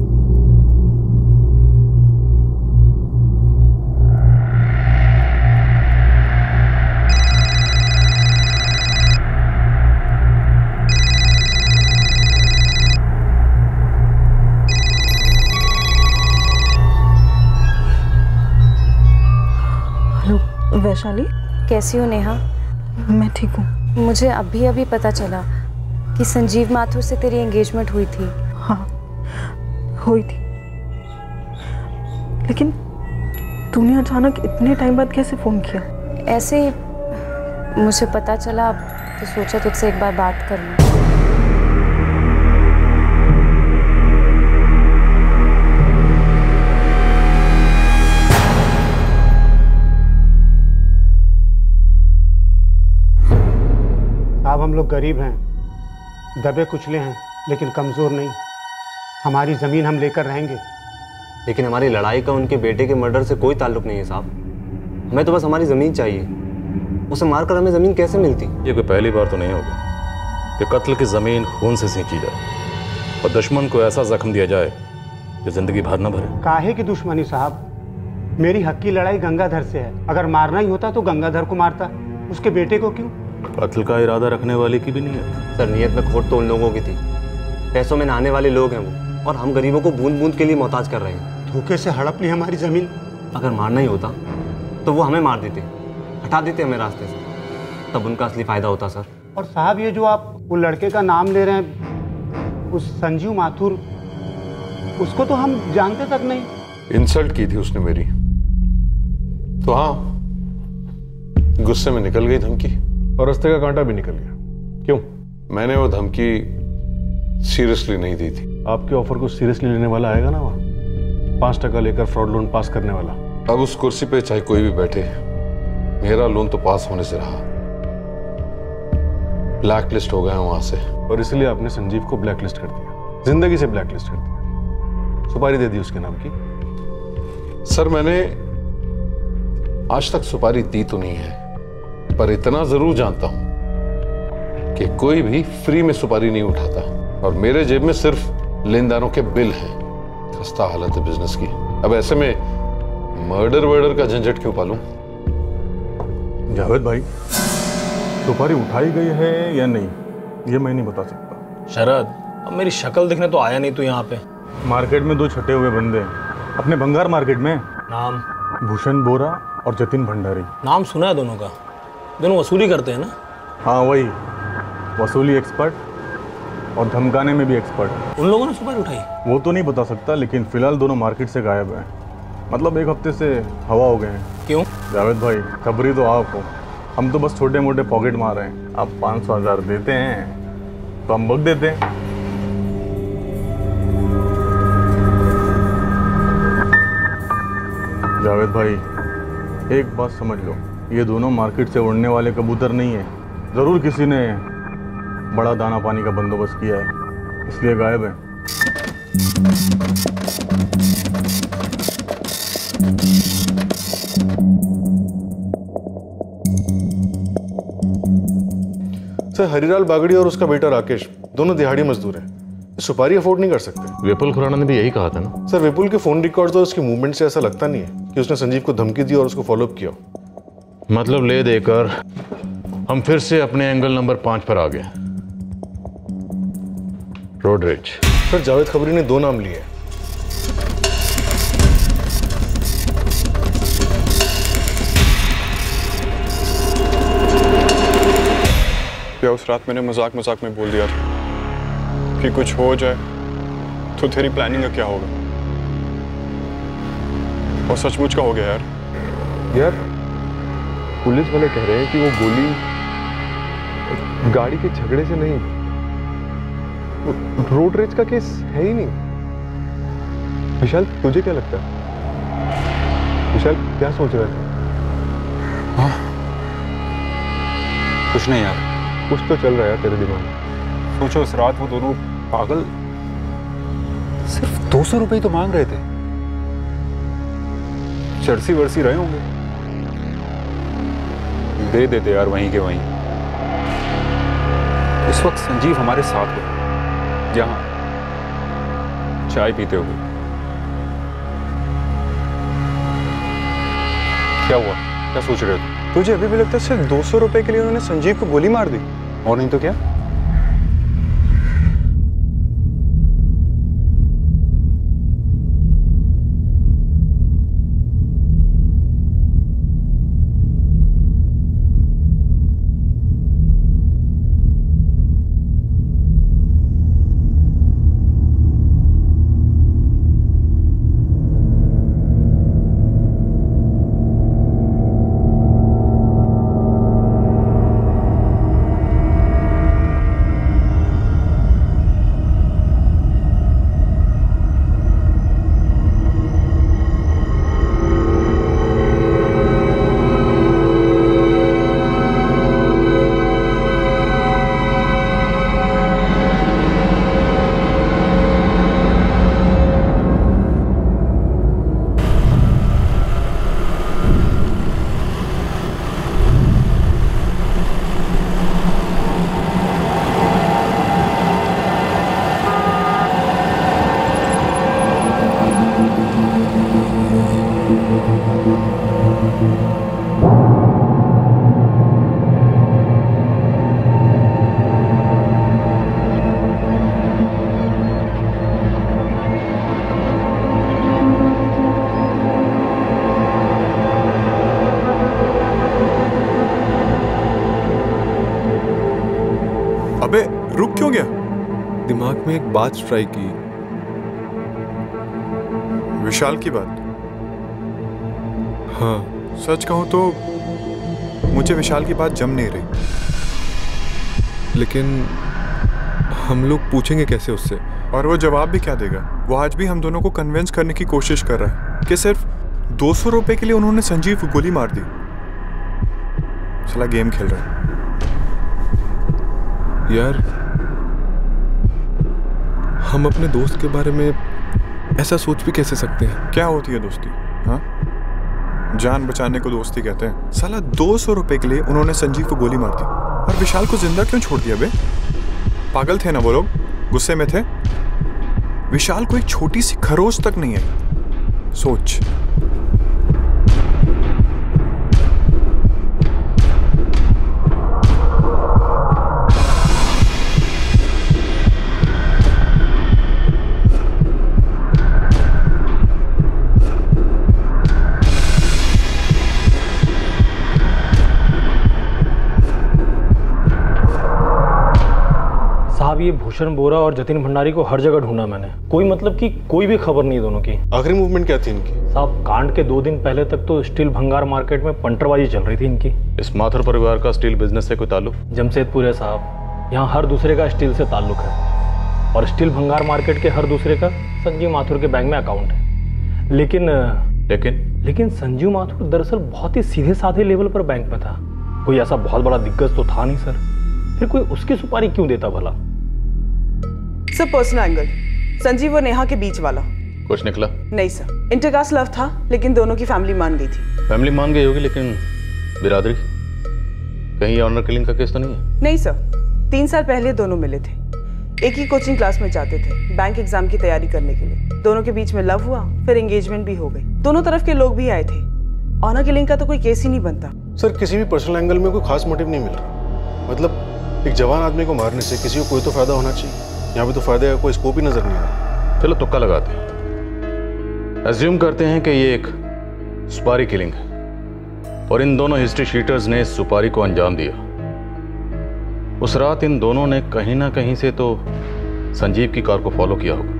वैशाली, कैसी हो नेहा? मैं ठीक हूँ। मुझे अभी अभी पता चला कि संजीव माथुर से तेरी एंगेजमेंट हुई थी। हाँ, हुई थी, लेकिन तूने अचानक इतने टाइम बाद कैसे फोन किया? ऐसे ही मुझे पता चला तो सोचा तुझसे एक बार बात कर लूं। अब हम लोग गरीब हैं, दबे कुचले हैं, लेकिन कमज़ोर नहीं। हमारी ज़मीन हम लेकर रहेंगे। लेकिन हमारी लड़ाई का उनके बेटे के मर्डर से कोई ताल्लुक नहीं है साहब। हमें तो बस हमारी ज़मीन चाहिए। उसे मारकर हमें ज़मीन कैसे मिलती? ये कोई पहली बार तो नहीं होगा कि कत्ल की ज़मीन खून से सींची जाए और दुश्मन को ऐसा जख्म दिया जाए जो ज़िंदगी भर न भरे। काहे की दुश्मनी साहब? मेरी हक की लड़ाई गंगाधर से है। अगर मारना ही होता तो गंगाधर को मारता, उसके बेटे को क्यों? कत्ल का इरादा रखने वाले की भी नीयत। सर, नीयत में खोट तो उन लोगों की थी। पैसों में नहाने वाले लोग हैं वो, और हम गरीबों को बूंद बूंद के लिए मोहताज कर रहे हैं। धोखे से हड़प ली हमारी ज़मीन। अगर मारना ही होता तो वो हमें मार देते, हटा देते हमें रास्ते से, तब उनका असली फ़ायदा होता सर। और साहब, ये जो आप वो लड़के का नाम ले रहे हैं, उस संजीव माथुर, उसको तो हम जानते तक नहीं। इंसल्ट की थी उसने मेरी, तो हाँ, गुस्से में निकल गई धमकी और रास्ते का कांटा भी निकल गया। क्यों? मैंने वो धमकी सीरियसली नहीं दी थी। आपके ऑफर को सीरियसली लेने वाला आएगा ना वहां, पांच टका लेकर फ्रॉड लोन पास करने वाला। अब उस कुर्सी पे चाहे कोई भी बैठे, मेरा लोन तो पास होने से रहा। ब्लैक लिस्ट हो गया वहां से, और इसलिए आपने संजीव को ब्लैक लिस्ट कर दिया, जिंदगी से ब्लैक लिस्ट कर दिया, सुपारी दे दी उसके नाम की। सर मैंने आज तक सुपारी दी तो नहीं है, पर इतना जरूर जानता हूं कि कोई भी फ्री में सुपारी नहीं उठाता, और मेरे जेब में सिर्फ लेनदारों के बिल हैं। खस्ता हालत है बिजनेस की। अब ऐसे में मर्डर वर्डर का झंझट क्यों पालूं? जावेद भाई, सुपारी उठाई गई है या नहीं, ये मैं नहीं बता सकता। शरद, अब मेरी शक्ल दिखने तो आया नहीं तू यहाँ पे। मार्केट में दो छटे हुए बंदे हैं, अपने बंगार मार्केट में। नाम? भूषण बोरा और जतिन भंडारी। नाम सुना है दोनों का, दोनों वसूली करते हैं ना? हाँ वही, वसूली एक्सपर्ट और धमकाने में भी एक्सपर्ट। उन लोगों ने सुपारी उठाई? वो तो नहीं बता सकता, लेकिन फिलहाल दोनों मार्केट से गायब हैं। मतलब एक हफ्ते से हवा हो गए हैं। क्यों? जावेद भाई, खबरी तो आप हो, हम तो बस छोटे मोटे पॉकेट मार रहे हैं। आप पाँच सौ हजार देते हैं तो हम बक देते हैं। जावेद भाई, एक बात समझ लो, ये दोनों मार्केट से उड़ने वाले कबूतर नहीं है। जरूर किसी ने बड़ा दाना पानी का बंदोबस्त किया है, इसलिए गायब है। सर हरिलाल बागड़ी और उसका बेटा राकेश दोनों दिहाड़ी मजदूर हैं, सुपारी अफोर्ड नहीं कर सकते। विपुल खुराना ने भी यही कहा था ना? सर विपुल के फोन रिकॉर्ड्स और उसकी मूवमेंट से ऐसा लगता नहीं है कि उसने संजीव को धमकी दी और उसको फॉलोअप किया। मतलब ले देकर हम फिर से अपने एंगल नंबर पांच पर आ गए, रोड रेज। सर जावेद खबरी ने दो नाम लिए हैं। क्या उस रात मैंने मजाक मजाक में बोल दिया था कि कुछ हो जाए तो तेरी प्लानिंग का क्या होगा, और सचमुच का हो गया यार। यार पुलिस वाले कह रहे हैं कि वो गोली गाड़ी के झगड़े से नहीं, रोड रेज का केस है ही नहीं। विशाल तुझे क्या लगता है? विशाल क्या सोच रहा है? हाँ कुछ नहीं यार, कुछ तो चल रहा है तेरे दिमाग में। सोचो इस रात वो दोनों पागल सिर्फ दो सौ रुपये तो मांग रहे थे, चरसी वरसी रहे होंगे, दे देते यार वहीं के वहीं। इस वक्त संजीव हमारे साथ हो, यहाँ चाय पीते हुए। क्या हुआ, क्या सोच रहे हो? तुझे अभी भी लगता है सिर्फ दो सौ रुपए के लिए उन्होंने संजीव को गोली मार दी? और नहीं तो क्या। अबे रुक क्यों गया? दिमाग में एक बात स्ट्राइक की, विशाल की बात? हाँ, सच कहूं तो मुझे विशाल की बात जम नहीं रही। लेकिन हम लोग पूछेंगे कैसे उससे, और वो जवाब भी क्या देगा? वो आज भी हम दोनों को कन्विंस करने की कोशिश कर रहा है कि सिर्फ दो सौ रुपए के लिए उन्होंने संजीव को गोली मार दी। चला गेम खेल रहा है यार। हम अपने दोस्त के बारे में ऐसा सोच भी कैसे सकते हैं? क्या होती है दोस्ती? हाँ, जान बचाने को दोस्ती कहते हैं। साला दो सौ रुपए के लिए उन्होंने संजीव को गोली मार दी, और विशाल को जिंदा क्यों छोड़ दिया बे? पागल थे ना वो लोग? गुस्से में थे? विशाल को एक छोटी सी खरोच तक नहीं आई। सोच। ये भूषण बोरा और जतिन भंडारी को हर जगह ढूंढा मैंने, कोई मतलब कि कोई भी खबर नहीं दोनों की। आखिरी मूवमेंट क्या थी इनकी? साहब, कांड के दो दिन पहले तक तो स्टील भंगार मार्केट में पंटरबाजी चल रही थी इनकी। इस माथुर परिवार का स्टील बिजनेस से कोई ताल्लुक? जमशेदपुर है साहब, यहाँ हर दूसरे का स्टील से ताल्लुक है, और स्टील भंगार मार्केट के हर दूसरे का संजीव माथुर के बैंक में अकाउंट है। लेकिन लेकिन लेकिन संजीव माथुर दरअसल बहुत ही सीधे साधे लेवल पर बैंक में था, कोई ऐसा बहुत बड़ा दिग्गज तो था नहीं सर। फिर कोई उसकी सुपारी क्यों देता भला? सर, पर्सनल एंगल, संजीव और नेहा के बीच वाला। कुछ निकला? नहीं सर, इंटरकास्ट लव था, लेकिन दोनों की फैमिली मान गई थी। फैमिली मान गई होगी, लेकिन बिरादरी? कहीं ऑनर किलिंग का केस तो नहीं है? नहीं सर, तीन साल पहले दोनों मिले थे, एक ही कोचिंग क्लास में जाते थे बैंक एग्जाम की तैयारी करने के लिए। दोनों के बीच में लव हुआ, फिर एंगेजमेंट भी हो गई। दोनों तरफ के लोग भी आए थे। ऑनर किलिंग का तो कोई केस ही नहीं बनता। सर, किसी भी पर्सनल एंगल में कोई खास मोटिव नहीं मिल रहा। मतलब एक जवान आदमी को मारने से किसी को कोई तो फायदा होना चाहिए। यहाँ पे तो फायदे का कोई स्कोप ही नजर नहीं आ रहा। चलो तुक्का लगाते हैं, एज्यूम करते हैं कि ये एक सुपारी किलिंग है, और इन दोनों हिस्ट्री शीटर्स ने इस सुपारी को अंजाम दिया। उस रात इन दोनों ने कहीं ना कहीं से तो संजीव की कार को फॉलो किया होगा।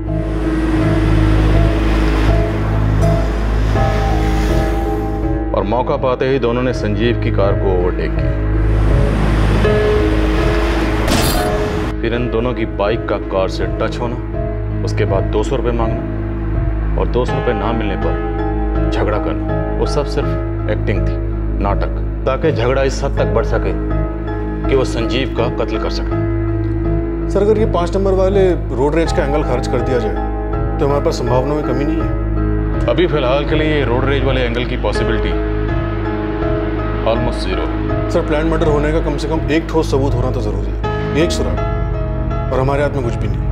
और मौका पाते ही दोनों ने संजीव की कार को ओवरटेक किया। फिर इन दोनों की बाइक का कार से टच होना, उसके बाद दो सौ रुपये मांगना, और दो सौ रुपये ना मिलने पर झगड़ा करना। वो सब सिर्फ एक्टिंग थी, नाटक, ताकि झगड़ा इस हद तक बढ़ सके कि वो संजीव का कत्ल कर सके। सर, अगर ये पांच नंबर वाले रोड रेज का एंगल खारिज कर दिया जाए तो हमारे पास संभावना में कमी नहीं है। अभी फिलहाल के लिए रोड रेज वाले एंगल की पॉसिबिलिटी ऑलमोस्ट जीरो है। सर, प्लान मर्डर होने का कम से कम एक ठोस सबूत होना तो जरूरी है, एक सुराग, और हमारे हाथ में कुछ भी नहीं।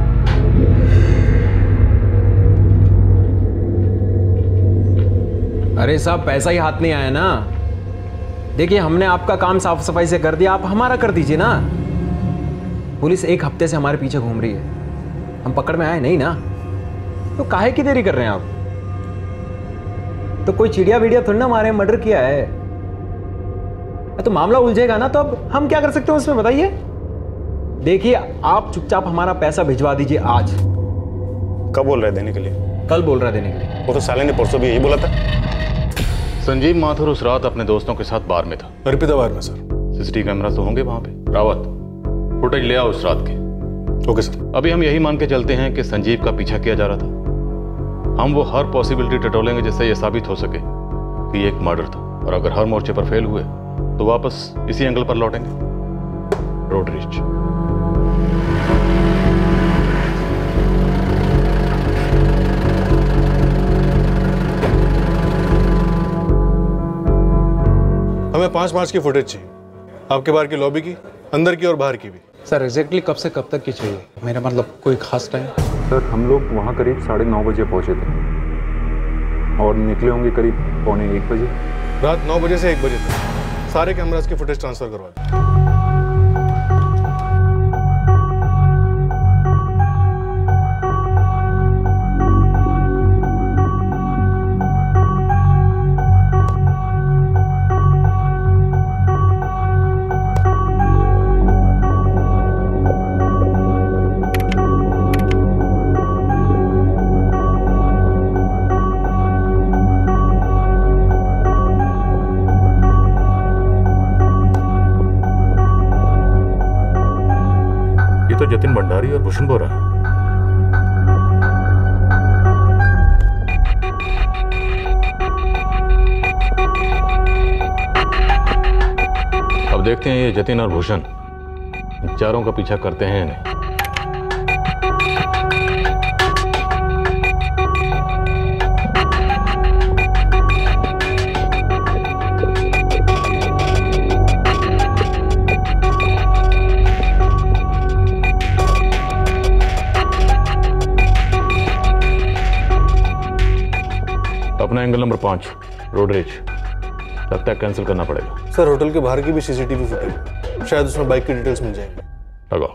अरे साहब, पैसा ही हाथ नहीं आया ना। देखिए, हमने आपका काम साफ सफाई से कर दिया, आप हमारा कर दीजिए ना। पुलिस एक हफ्ते से हमारे पीछे घूम रही है, हम पकड़ में आए नहीं ना, तो काहे की देरी कर रहे हैं आप? तो कोई चिड़िया विड़िया थोड़ी ना मारे, मर्डर किया है तो मामला उलझेगा ना। तो अब हम क्या कर सकते हैं उसमें, बताइए। देखिए, आप चुपचाप हमारा पैसा भिजवा दीजिए आज। कब बोल रहे देने के लिए? कल बोल रहा है देने के लिए। वो तो साले ने परसों भी यही बोला था। संजीव माथुर उस रात अपने दोस्तों के साथ बार में था। अर्पिता बार में सर। सीसीटीवी कैमरा तो होंगे वहां पे। रावत, फुटेज ले आओ उस रात के। Okay sir. अभी हम यही मान के चलते हैं कि संजीव का पीछा किया जा रहा था। हम वो हर पॉसिबिलिटी टटोलेंगे जिससे यह साबित हो सके कि ये एक मर्डर था, और अगर हर मोर्चे पर फेल हुए तो वापस इसी एंगल पर लौटेंगे, रोड रीच। हमें पांच मार्च की फुटेज चाहिए, आपके बाहर की लॉबी की, अंदर की और बाहर की भी। सर, एग्जैक्टली कब से कब तक की चाहिए? मेरा मतलब कोई खास टाइम? सर, हम लोग वहाँ करीब साढ़े नौ बजे पहुँचे थे और निकले होंगे करीब पौने एक बजे। रात नौ बजे से एक बजे तक सारे कैमरास की फुटेज ट्रांसफर करवा दें। भंडारी और भूषण बोरा। अब देखते हैं ये जतिन और भूषण चारों का पीछा करते हैं या नहीं। अपना एंगल नंबर पांच रोडरेज लगता है कैंसिल करना पड़ेगा। सर होटल के बाहर की भी सीसीटीवी फुटेज, शायद उसमें बाइक की डिटेल्स मिल जाएंगी। लगाओ।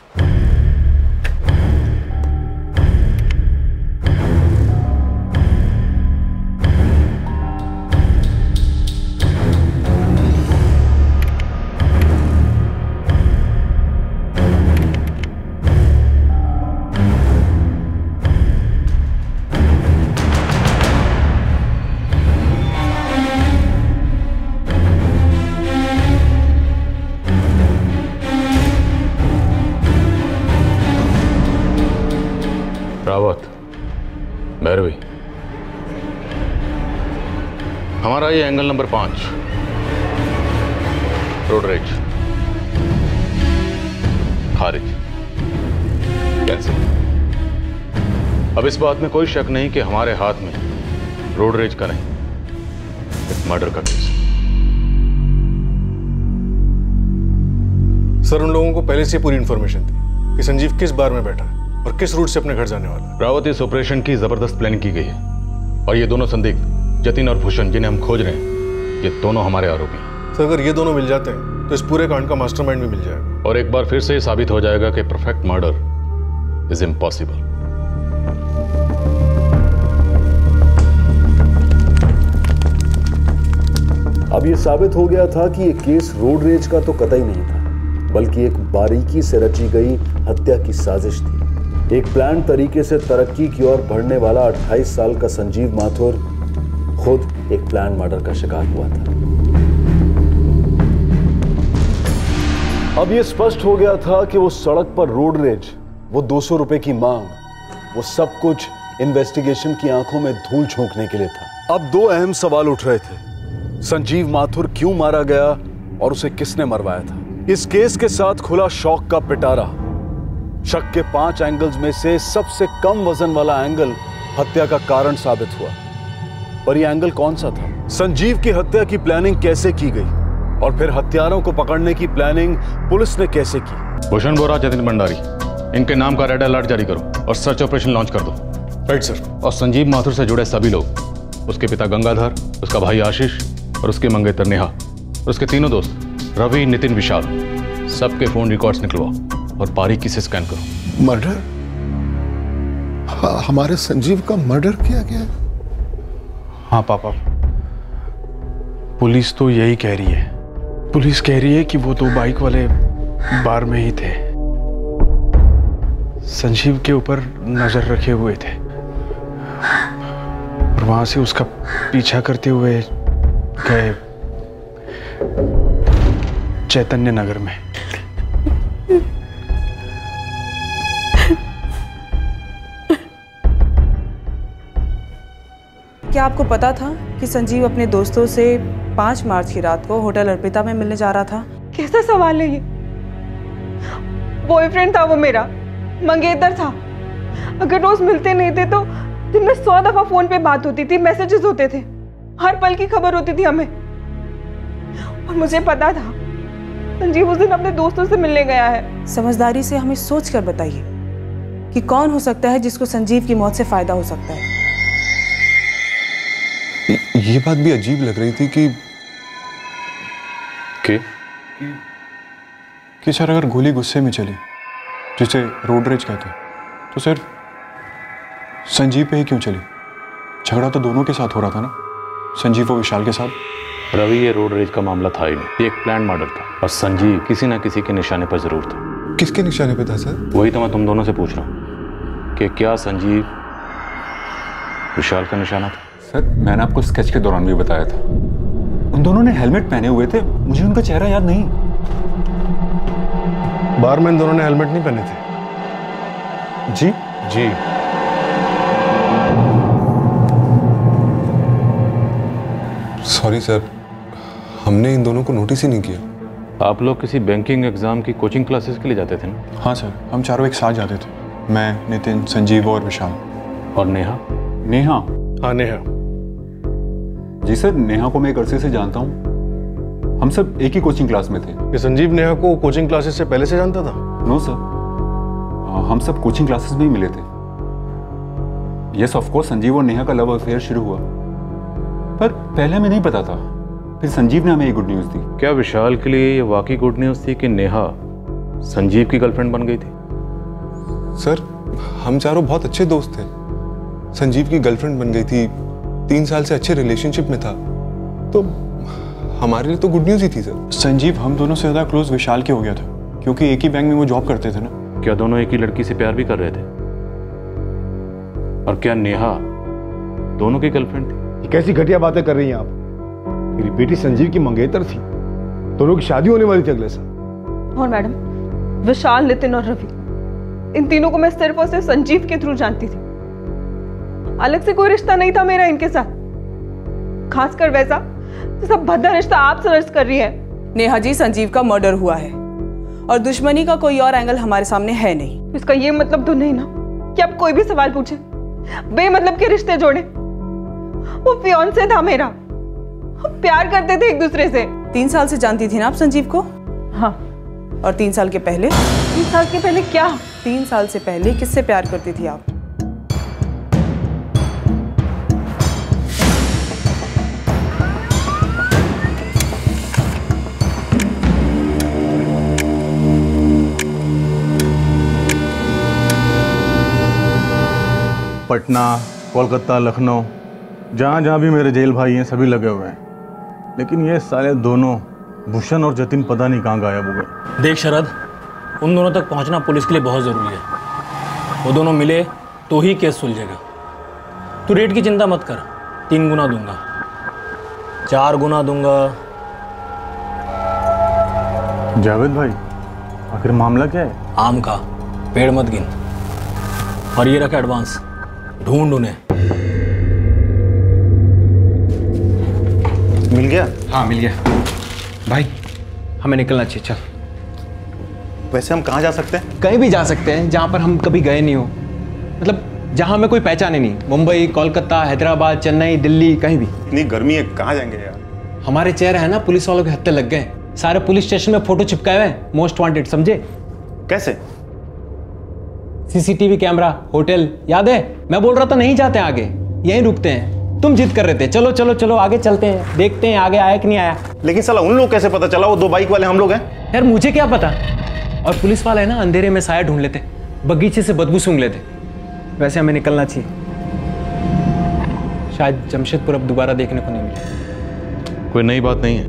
रावत, भैरवी, हमारा ये एंगल नंबर पांच रोडरेज खारिज, कैंसिल। अब इस बात में कोई शक नहीं कि हमारे हाथ में रोडरेज का नहीं, एक मर्डर का केस। सर उन लोगों को पहले से पूरी इंफॉर्मेशन थी कि संजीव किस बार में बैठा है और किस रूट से अपने घर जाने वाला है। रावत, इस ऑपरेशन की जबरदस्त प्लानिंग की गई है और ये दोनों संदिग्ध जतिन और भूषण जिन्हें हम खोज रहे हैं, ये दोनों हमारे आरोपी हैं। सर अगर ये दोनों मिल जाते हैं तो इस पूरे कांड का मास्टरमाइंड भी मिल जाएगा और एक बार फिर से साबित हो जाएगा कि परफेक्ट मर्डर इज इम्पॉसिबल। अब ये साबित हो गया था कि ये केस रोड रेज का तो कतई नहीं था, बल्कि एक बारीकी से रची गई हत्या की साजिश थी। एक प्लान तरीके से तरक्की की ओर बढ़ने वाला अट्ठाईस साल का संजीव माथुर खुद एक प्लान मर्डर का शिकार हुआ था। अब यह स्पष्ट हो गया था कि वो सड़क पर रोड रेज, वो दो सौ रुपए की मांग, वो सब कुछ इन्वेस्टिगेशन की आंखों में धूल झोंकने के लिए था। अब दो अहम सवाल उठ रहे थे। संजीव माथुर क्यों मारा गया और उसे किसने मरवाया था? इस केस के साथ खुला शौक का पिटारा। शक के पांच एंगल्स में से सबसे कम वजन वाला एंगल हत्या का कारण साबित हुआ। पर यह एंगल कौन सा था? संजीव की हत्या की प्लानिंग कैसे की गई और फिर हत्यारों को पकड़ने की प्लानिंग पुलिस ने कैसे की? भूषण बोरा, जतिन भंडारी, इनके नाम का रेड अलर्ट जारी करो और सर्च ऑपरेशन लॉन्च कर दो। Right sir. और संजीव माथुर से जुड़े सभी लोग, उसके पिता गंगाधर, उसका भाई आशीष और उसके मंगेतर नेहा और उसके तीनों दोस्त रवि, नितिन, विशाल, सबके फोन रिकॉर्ड्स निकलवाओ और बारीकी से स्कैन करो। मर्डर? हाँ, हमारे संजीव का मर्डर किया गया? हाँ पापा, पुलिस तो यही कह रही है। पुलिस कह रही है कि वो दो बाइक वाले बार में ही थे, संजीव के ऊपर नजर रखे हुए थे और वहां से उसका पीछा करते हुए गए चैतन्य नगर में। क्या आपको पता था कि संजीव अपने दोस्तों से पाँच मार्च की रात को होटल अर्पिता में मिलने जा रहा था? कैसा सवाल है ये? बॉयफ्रेंड था वो मेरा, मंगेतर था। अगर रोज मिलते नहीं थे तो दिन में सौ दफा फोन पे बात होती थी, मैसेजेस होते थे, हर पल की खबर होती थी हमें। और मुझे पता था संजीव उस दिन अपने दोस्तों से मिलने गया है। समझदारी से हमें सोच कर बताइए कि कौन हो सकता है जिसको संजीव की मौत से फायदा हो सकता है। ये बात भी अजीब लग रही थी कि कि कि सर अगर गोली गुस्से में चली, जिसे रोड रेज कहते हैं, तो सर संजीव पे ही क्यों चली? झगड़ा तो दोनों के साथ हो रहा था ना, संजीव और विशाल के साथ। रवि, ये रोड रेज का मामला था ही नहीं, ये एक प्लान मर्डर था और संजीव किसी ना किसी के निशाने पर जरूर था। किसके निशाने पे था सर? वही तो मैं तुम दोनों से पूछ रहा हूँ कि क्या संजीव विशाल का निशाना था? सर मैंने आपको स्केच के दौरान भी बताया था, उन दोनों ने हेलमेट पहने हुए थे, मुझे उनका चेहरा याद नहीं। बार में इन दोनों ने हेलमेट नहीं पहने थे। जी जी सॉरी सर, हमने इन दोनों को नोटिस ही नहीं किया। आप लोग किसी बैंकिंग एग्जाम की कोचिंग क्लासेस के लिए जाते थे ना? हाँ सर, हम चारों एक साथ जाते थे, मैं, नितिन, संजीव और विशाल। और नेहा? नेहा? हाँ नेहा। जी सर, नेहा को मैं एक अरसे से जानता हूँ, हम सब एक ही कोचिंग क्लास में थे। ये संजीव नेहा को कोचिंग क्लासेस से पहले से जानता था? नो सर, हम सब कोचिंग क्लासेस में ही मिले थे। यस ऑफ कोर्स, संजीव और नेहा का लव अफेयर शुरू हुआ, पर पहले हमें नहीं पता था, फिर संजीव ने हमें ये गुड न्यूज़ दी। क्या विशाल के लिए ये वाकई गुड न्यूज़ थी कि नेहा संजीव की गर्लफ्रेंड बन गई थी? सर, हम चारों बहुत अच्छे दोस्त थे, संजीव की गर्लफ्रेंड बन गई थी, तीन साल से अच्छे रिलेशनशिप में था, तो हमारे लिए तो गुड न्यूज़ ही थी सर। संजीव हम दोनों से ज़्यादा क्लोज विशाल के हो गया था, क्योंकि एक ही बैंक में वो जॉब करते थे ना। क्या दोनों एक ही लड़की से प्यार भी कर रहे थे? और क्या नेहा दोनों की गर्लफ्रेंड थी? कैसी घटिया बातें कर रही हैं आप? मेरी बेटी संजीव की मंगेतर थी, दोनों की शादी होने वाली थी अगले साल। और मैडम, विशाल, नितिन और रवि, इन तीनों को मैं सिर्फ और सिर्फ संजीव के थ्रू जानती थी। अलग से कोई रिश्ता नहीं था मेरा इनके साथ, खासकर वैसा जो सब भद्दा रिश्ता आप सर्च कर रही है। नेहा जी, संजीव का मर्डर हुआ है और दुश्मनी का कोई और एंगल हमारे सामने है नहीं। इसका ये मतलब तो नहीं ना कि आप कोई भी सवाल पूछे, बेमतलब के रिश्ते जोड़े। वो फियांसे था मेरा, हम प्यार करते थे एक दूसरे से। तीन साल से जानती थी ना आप संजीव को? हाँ। और तीन साल के पहले? तीन साल के पहले क्या? तीन साल से पहले किससे प्यार करती थी आप? पटना, कोलकाता, लखनऊ, जहाँ जहाँ भी मेरे जेल भाई हैं सभी लगे हुए हैं, लेकिन ये साले दोनों भूषण और जतिन पता नहीं कहाँ गायब हो गए। देख शरद, उन दोनों तक पहुँचना पुलिस के लिए बहुत ज़रूरी है। वो दोनों मिले तो ही केस सुलझेगा। तू रेट की चिंता मत कर, तीन गुना दूंगा, चार गुना दूंगा। जावेद भाई, आखिर मामला क्या है? आम का पेड़ मत गिन, और ये रखा एडवांस, ढूंढ उन्हें। मिल गया? हाँ मिल गया। भाई हमें निकलना चाहिए, चल। वैसे हम कहाँ जा सकते हैं? कहीं भी जा सकते हैं जहाँ पर हम कभी गए नहीं हो, मतलब जहाँ हमें कोई पहचाने नहीं। मुंबई, कोलकाता, हैदराबाद, चेन्नई, दिल्ली, कहीं भी। इतनी गर्मी है, कहाँ जाएंगे यार? हमारे चेहरे है ना पुलिस वालों के हत्थे लग गए, सारे पुलिस स्टेशन में फोटो चिपकाए हुए हैं, मोस्ट वांटेड, समझे? कैसे? सीसीटीवी कैमरा, होटल, याद है? मैं बोल रहा था नहीं जाते आगे, यहीं रुकते हैं। तुम जिद कर रहे थे, चलो चलो चलो आगे चलते हैं, देखते हैं आगे आया कि नहीं आया। लेकिन साला उन लोग कैसे पता चला वो दो बाइक वाले हम लोग हैं? यार मुझे क्या पता। और पुलिस वाले है ना अंधेरे में साया ढूंढ लेते, बगीचे से बदबू सूंघ लेते। वैसे हमें निकलना चाहिए, शायद जमशेदपुर अब दोबारा देखने को नहीं मिले। कोई नई बात नहीं है,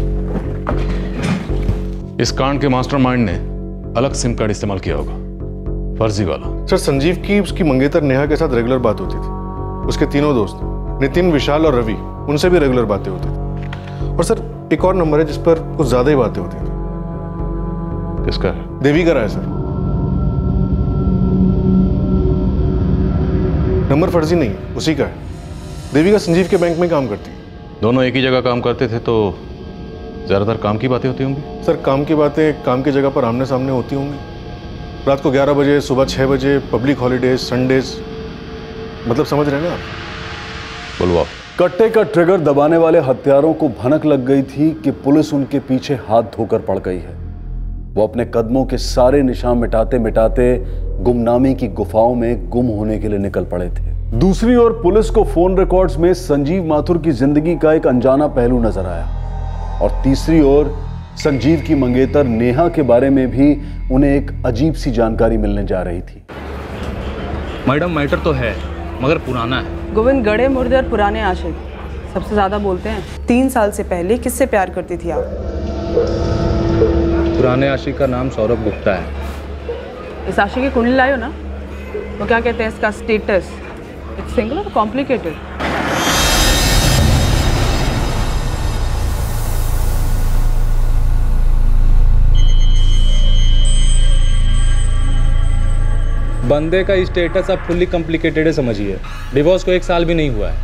इस कांड के मास्टरमाइंड ने अलग सिम कार्ड इस्तेमाल किया होगा, फर्जी वाला। सर, संजीव की उसकी मंगेतर नेहा के साथ रेगुलर बात होती थी। उसके तीनों दोस्त नितिन, विशाल और रवि, उनसे भी रेगुलर बातें होती थी। और सर एक और नंबर है जिस पर कुछ ज्यादा ही बातें होती थी। किसका है? देवी का है सर। नंबर फर्जी नहीं, उसी का है। देवी का संजीव के बैंक में काम करती है। दोनों एक ही जगह काम करते थे तो ज्यादातर काम की बातें होती होंगी। सर काम की बातें काम की जगह पर आमने सामने होती होंगी। रात को ग्यारह बजे, सुबह छह बजे, पब्लिक हॉलीडेज, संडेज, मतलब समझ रहे हैं ना आप? बोलवा। कट्टे का ट्रिगर दबाने वाले हत्यारों को भनक लग गई थी कि पुलिस उनके पीछे हाथ धोकर पड़ गई है। वो अपने कदमों के सारे निशान मिटाते मिटाते गुमनामी की गुफाओं में गुम होने के लिए निकल पड़े थे। दूसरी ओर पुलिस को फोन रिकॉर्ड्स में संजीव माथुर की जिंदगी का एक अनजाना पहलू नजर आया, और तीसरी ओर संजीव की मंगेतर नेहा के बारे में भी उन्हें एक अजीब सी जानकारी मिलने जा रही थी। मैडम, मैटर तो है मगर पुराना है। गोविंद, गड़े मुर्दे और पुराने आशिक सबसे ज्यादा बोलते हैं। तीन साल से पहले किससे प्यार करती थी आप? पुराने आशिक का नाम सौरभ गुप्ता है। इस आशिक की कुंडली लायो ना, वो क्या कहते हैं इसका स्टेटस, इट्स सिंगल और कॉम्प्लिकेटेड? बंदे का स्टेटस अब फुल्ली कॉम्प्लिकेटेड है समझिए। डिवोर्स को एक साल भी नहीं हुआ है।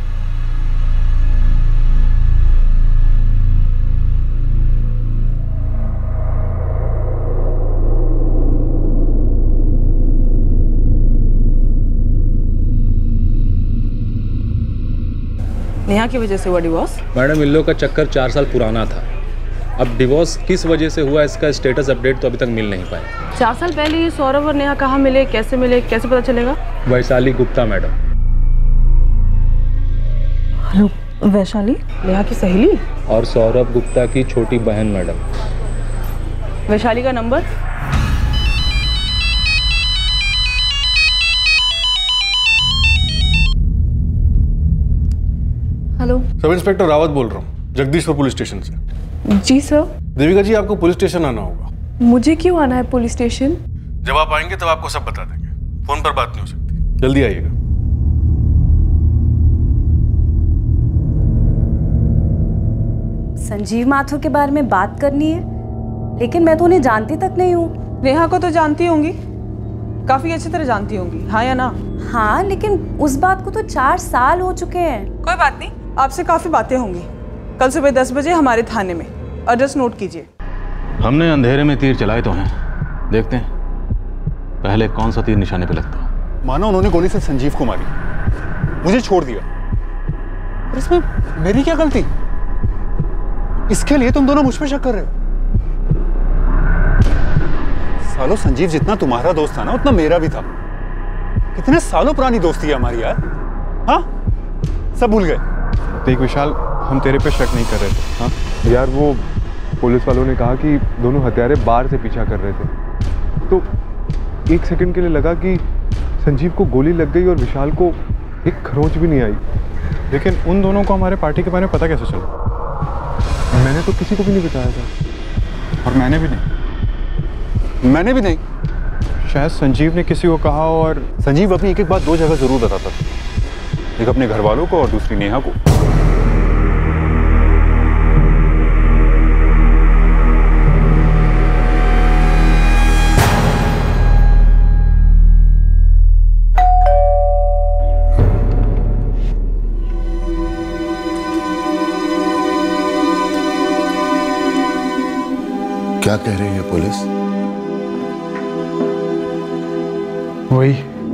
नेहा की वजह से हुआ डिवोर्स? मैडम इन लोग का चक्कर चार साल पुराना था। अब डिवोर्स किस वजह से हुआ इसका स्टेटस अपडेट तो अभी तक मिल नहीं पाया। चार साल पहले ये सौरभ और नेहा कहाँ मिले, कैसे मिले, कैसे पता चलेगा? वैशाली गुप्ता मैडम। हेलो, वैशाली नेहा की सहेली और सौरभ गुप्ता की छोटी बहन मैडम। वैशाली का number? Hello, sub inspector Rawat बोल रहा हूँ, जगदीशपुर पुलिस स्टेशन से। जी सर। देविका जी, आपको पुलिस स्टेशन आना होगा। मुझे क्यों आना है पुलिस स्टेशन? जब आप आएंगे तब आपको सब बता देंगे, फोन पर बात नहीं हो सकती। जल्दी आइएगा। संजीव माथुर के बारे में बात करनी है, लेकिन मैं तो उन्हें जानती तक नहीं हूँ। नेहा को तो जानती होंगी, काफी अच्छी तरह जानती होंगी, हाँ या ना? हाँ, लेकिन उस बात को तो चार साल हो चुके हैं। कोई बात नहीं, आपसे काफी बातें होंगी। कल सुबह दस बजे हमारे थाने में, एड्रेस नोट कीजिए। हमने अंधेरे में तीर चलाए तो हैं, देखते हैं पहले कौन सा तीर निशाने पे लगता है। मानो उन्होंने गोली से संजीव को मारी, मुझे छोड़ दिया, और इसमें मेरी क्या गलती? इसके लिए तुम दोनों मुझ पे शक कर रहे हो? सालों संजीव जितना तुम्हारा दोस्त था ना, उतना मेरा भी था। कितने सालों पुरानी दोस्ती है हमारी यार। हाँ, सब भूल गए। देख विशाल, हम तेरे पे शक नहीं कर रहे थे। हाँ यार, वो पुलिस वालों ने कहा कि दोनों हत्यारे बाहर से पीछा कर रहे थे, तो एक सेकंड के लिए लगा कि संजीव को गोली लग गई और विशाल को एक खरोंच भी नहीं आई। लेकिन उन दोनों को हमारे पार्टी के बारे में पता कैसे चला? मैंने तो किसी को भी नहीं बताया था। और मैंने भी नहीं मैंने भी नहीं शायद संजीव ने किसी को कहा। और संजीव अपनी एक एक बात दो जगह जरूर बताता था, एक अपने घर वालों को और दूसरी नेहा को। क्या कह रही है पुलिस? वही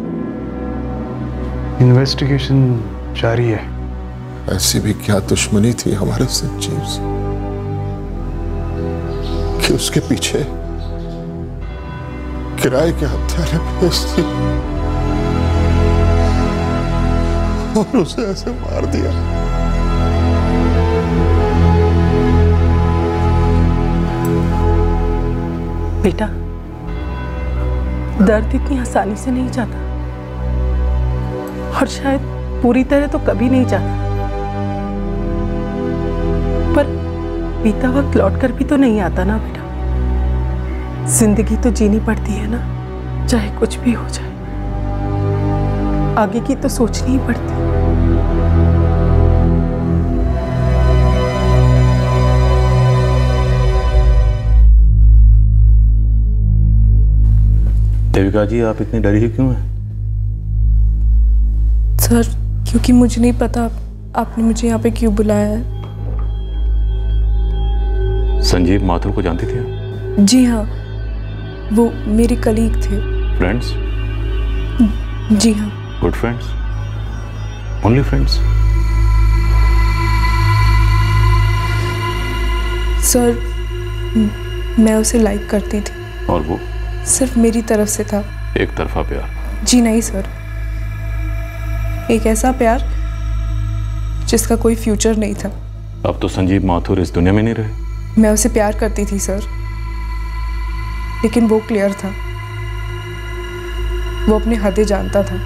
इन्वेस्टिगेशन जारी है। ऐसी भी क्या दुश्मनी थी हमारे संजीव से कि उसके पीछे किराए के हत्यारे भेज दी और उसे ऐसे मार दिया। बेटा, दर्द इतनी आसानी से नहीं जाता, और शायद पूरी तरह तो कभी नहीं जाता, पर बीता वक्त लौट कर भी तो नहीं आता ना बेटा। जिंदगी तो जीनी पड़ती है ना, चाहे कुछ भी हो जाए। आगे की तो सोचनी ही पड़ती है। देविका जी, आप इतनी डरी क्यों हैं? सर, क्योंकि मुझे नहीं पता आपने मुझे यहाँ पे क्यों बुलाया है। संजीव माथुर को जानती थी आप? जी हाँ, वो मेरे कलीग थे। फ्रेंड्स? जी हाँ। Good friends? Only friends? Sir, मैं उसे लाइक करती थी। और वो? सिर्फ मेरी तरफ से था। एक तरफा प्यार? जी नहीं सर, एक ऐसा प्यार जिसका कोई फ्यूचर नहीं था। अब तो संजीव माथुर इस दुनिया में नहीं रहे। मैं उसे प्यार करती थी सर, लेकिन वो क्लियर था, वो अपने हदें जानता था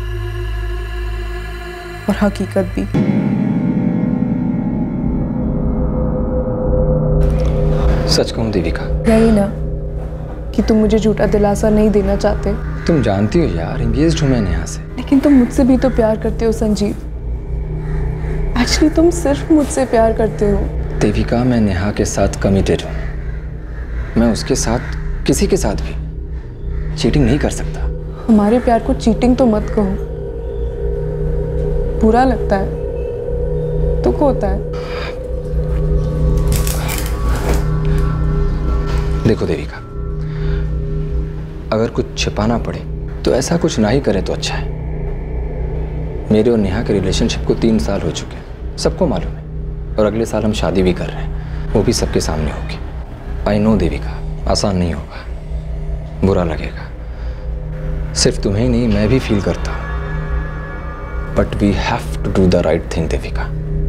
और हकीकत भी। सच कहूं देविका, यही ना कि तुम मुझे झूठा दिलासा नहीं देना चाहते। तुम जानती हो यार, एंगेज्ड हूं मैं नेहा से। लेकिन तुम मुझसे भी तो प्यार करते हो संजीव। एक्चुअली तुम सिर्फ मुझसे प्यार करते हो। देविका, मैं नेहा के साथ कमिटेड हूं। मैं उसके साथ, किसी के साथ भी चीटिंग नहीं कर सकता। हमारे प्यार को चीटिंग तो मत कहो, बुरा लगता है, दुख होता है। देखो देविका, अगर कुछ छिपाना पड़े तो ऐसा कुछ ना ही करें तो अच्छा है। मेरे और नेहा के रिलेशनशिप को तीन साल हो चुके हैं, सबको मालूम है, और अगले साल हम शादी भी कर रहे हैं, वो भी सबके सामने होगी। आई नो देविका, आसान नहीं होगा, बुरा लगेगा, सिर्फ तुम्हें ही नहीं मैं भी फील करता हूं, but we have to do the right thing Devika.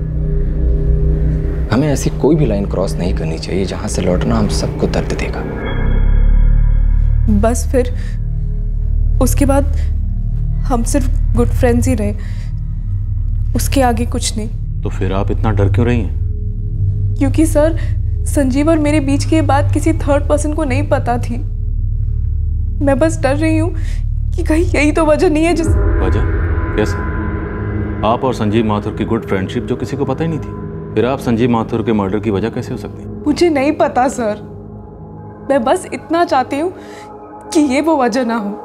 हमें ऐसी कोई भी लाइन क्रॉस नहीं करनी चाहिए जहां से लौटना हम सबको दर्द देगा। बस फिर उसके बाद हम सिर्फ गुड फ्रेंड्स ही रहे, उसके आगे कुछ नहीं। तो फिर आप इतना डर क्यों रही हैं? क्योंकि सर, संजीव और मेरे बीच की ये बात किसी थर्ड पर्सन को नहीं पता थी। मैं बस डर रही हूँ कि कहीं यही तो वजह नहीं है जिस वजह कैसे? आप और संजीव माथुर की गुड फ्रेंडशिप जो किसी को पता ही नहीं थी, फिर आप संजीव माथुर के मर्डर की वजह कैसे हो सकती है? मुझे नहीं पता सर, मैं बस इतना चाहती हूँ कि ये वो वजह ना हो।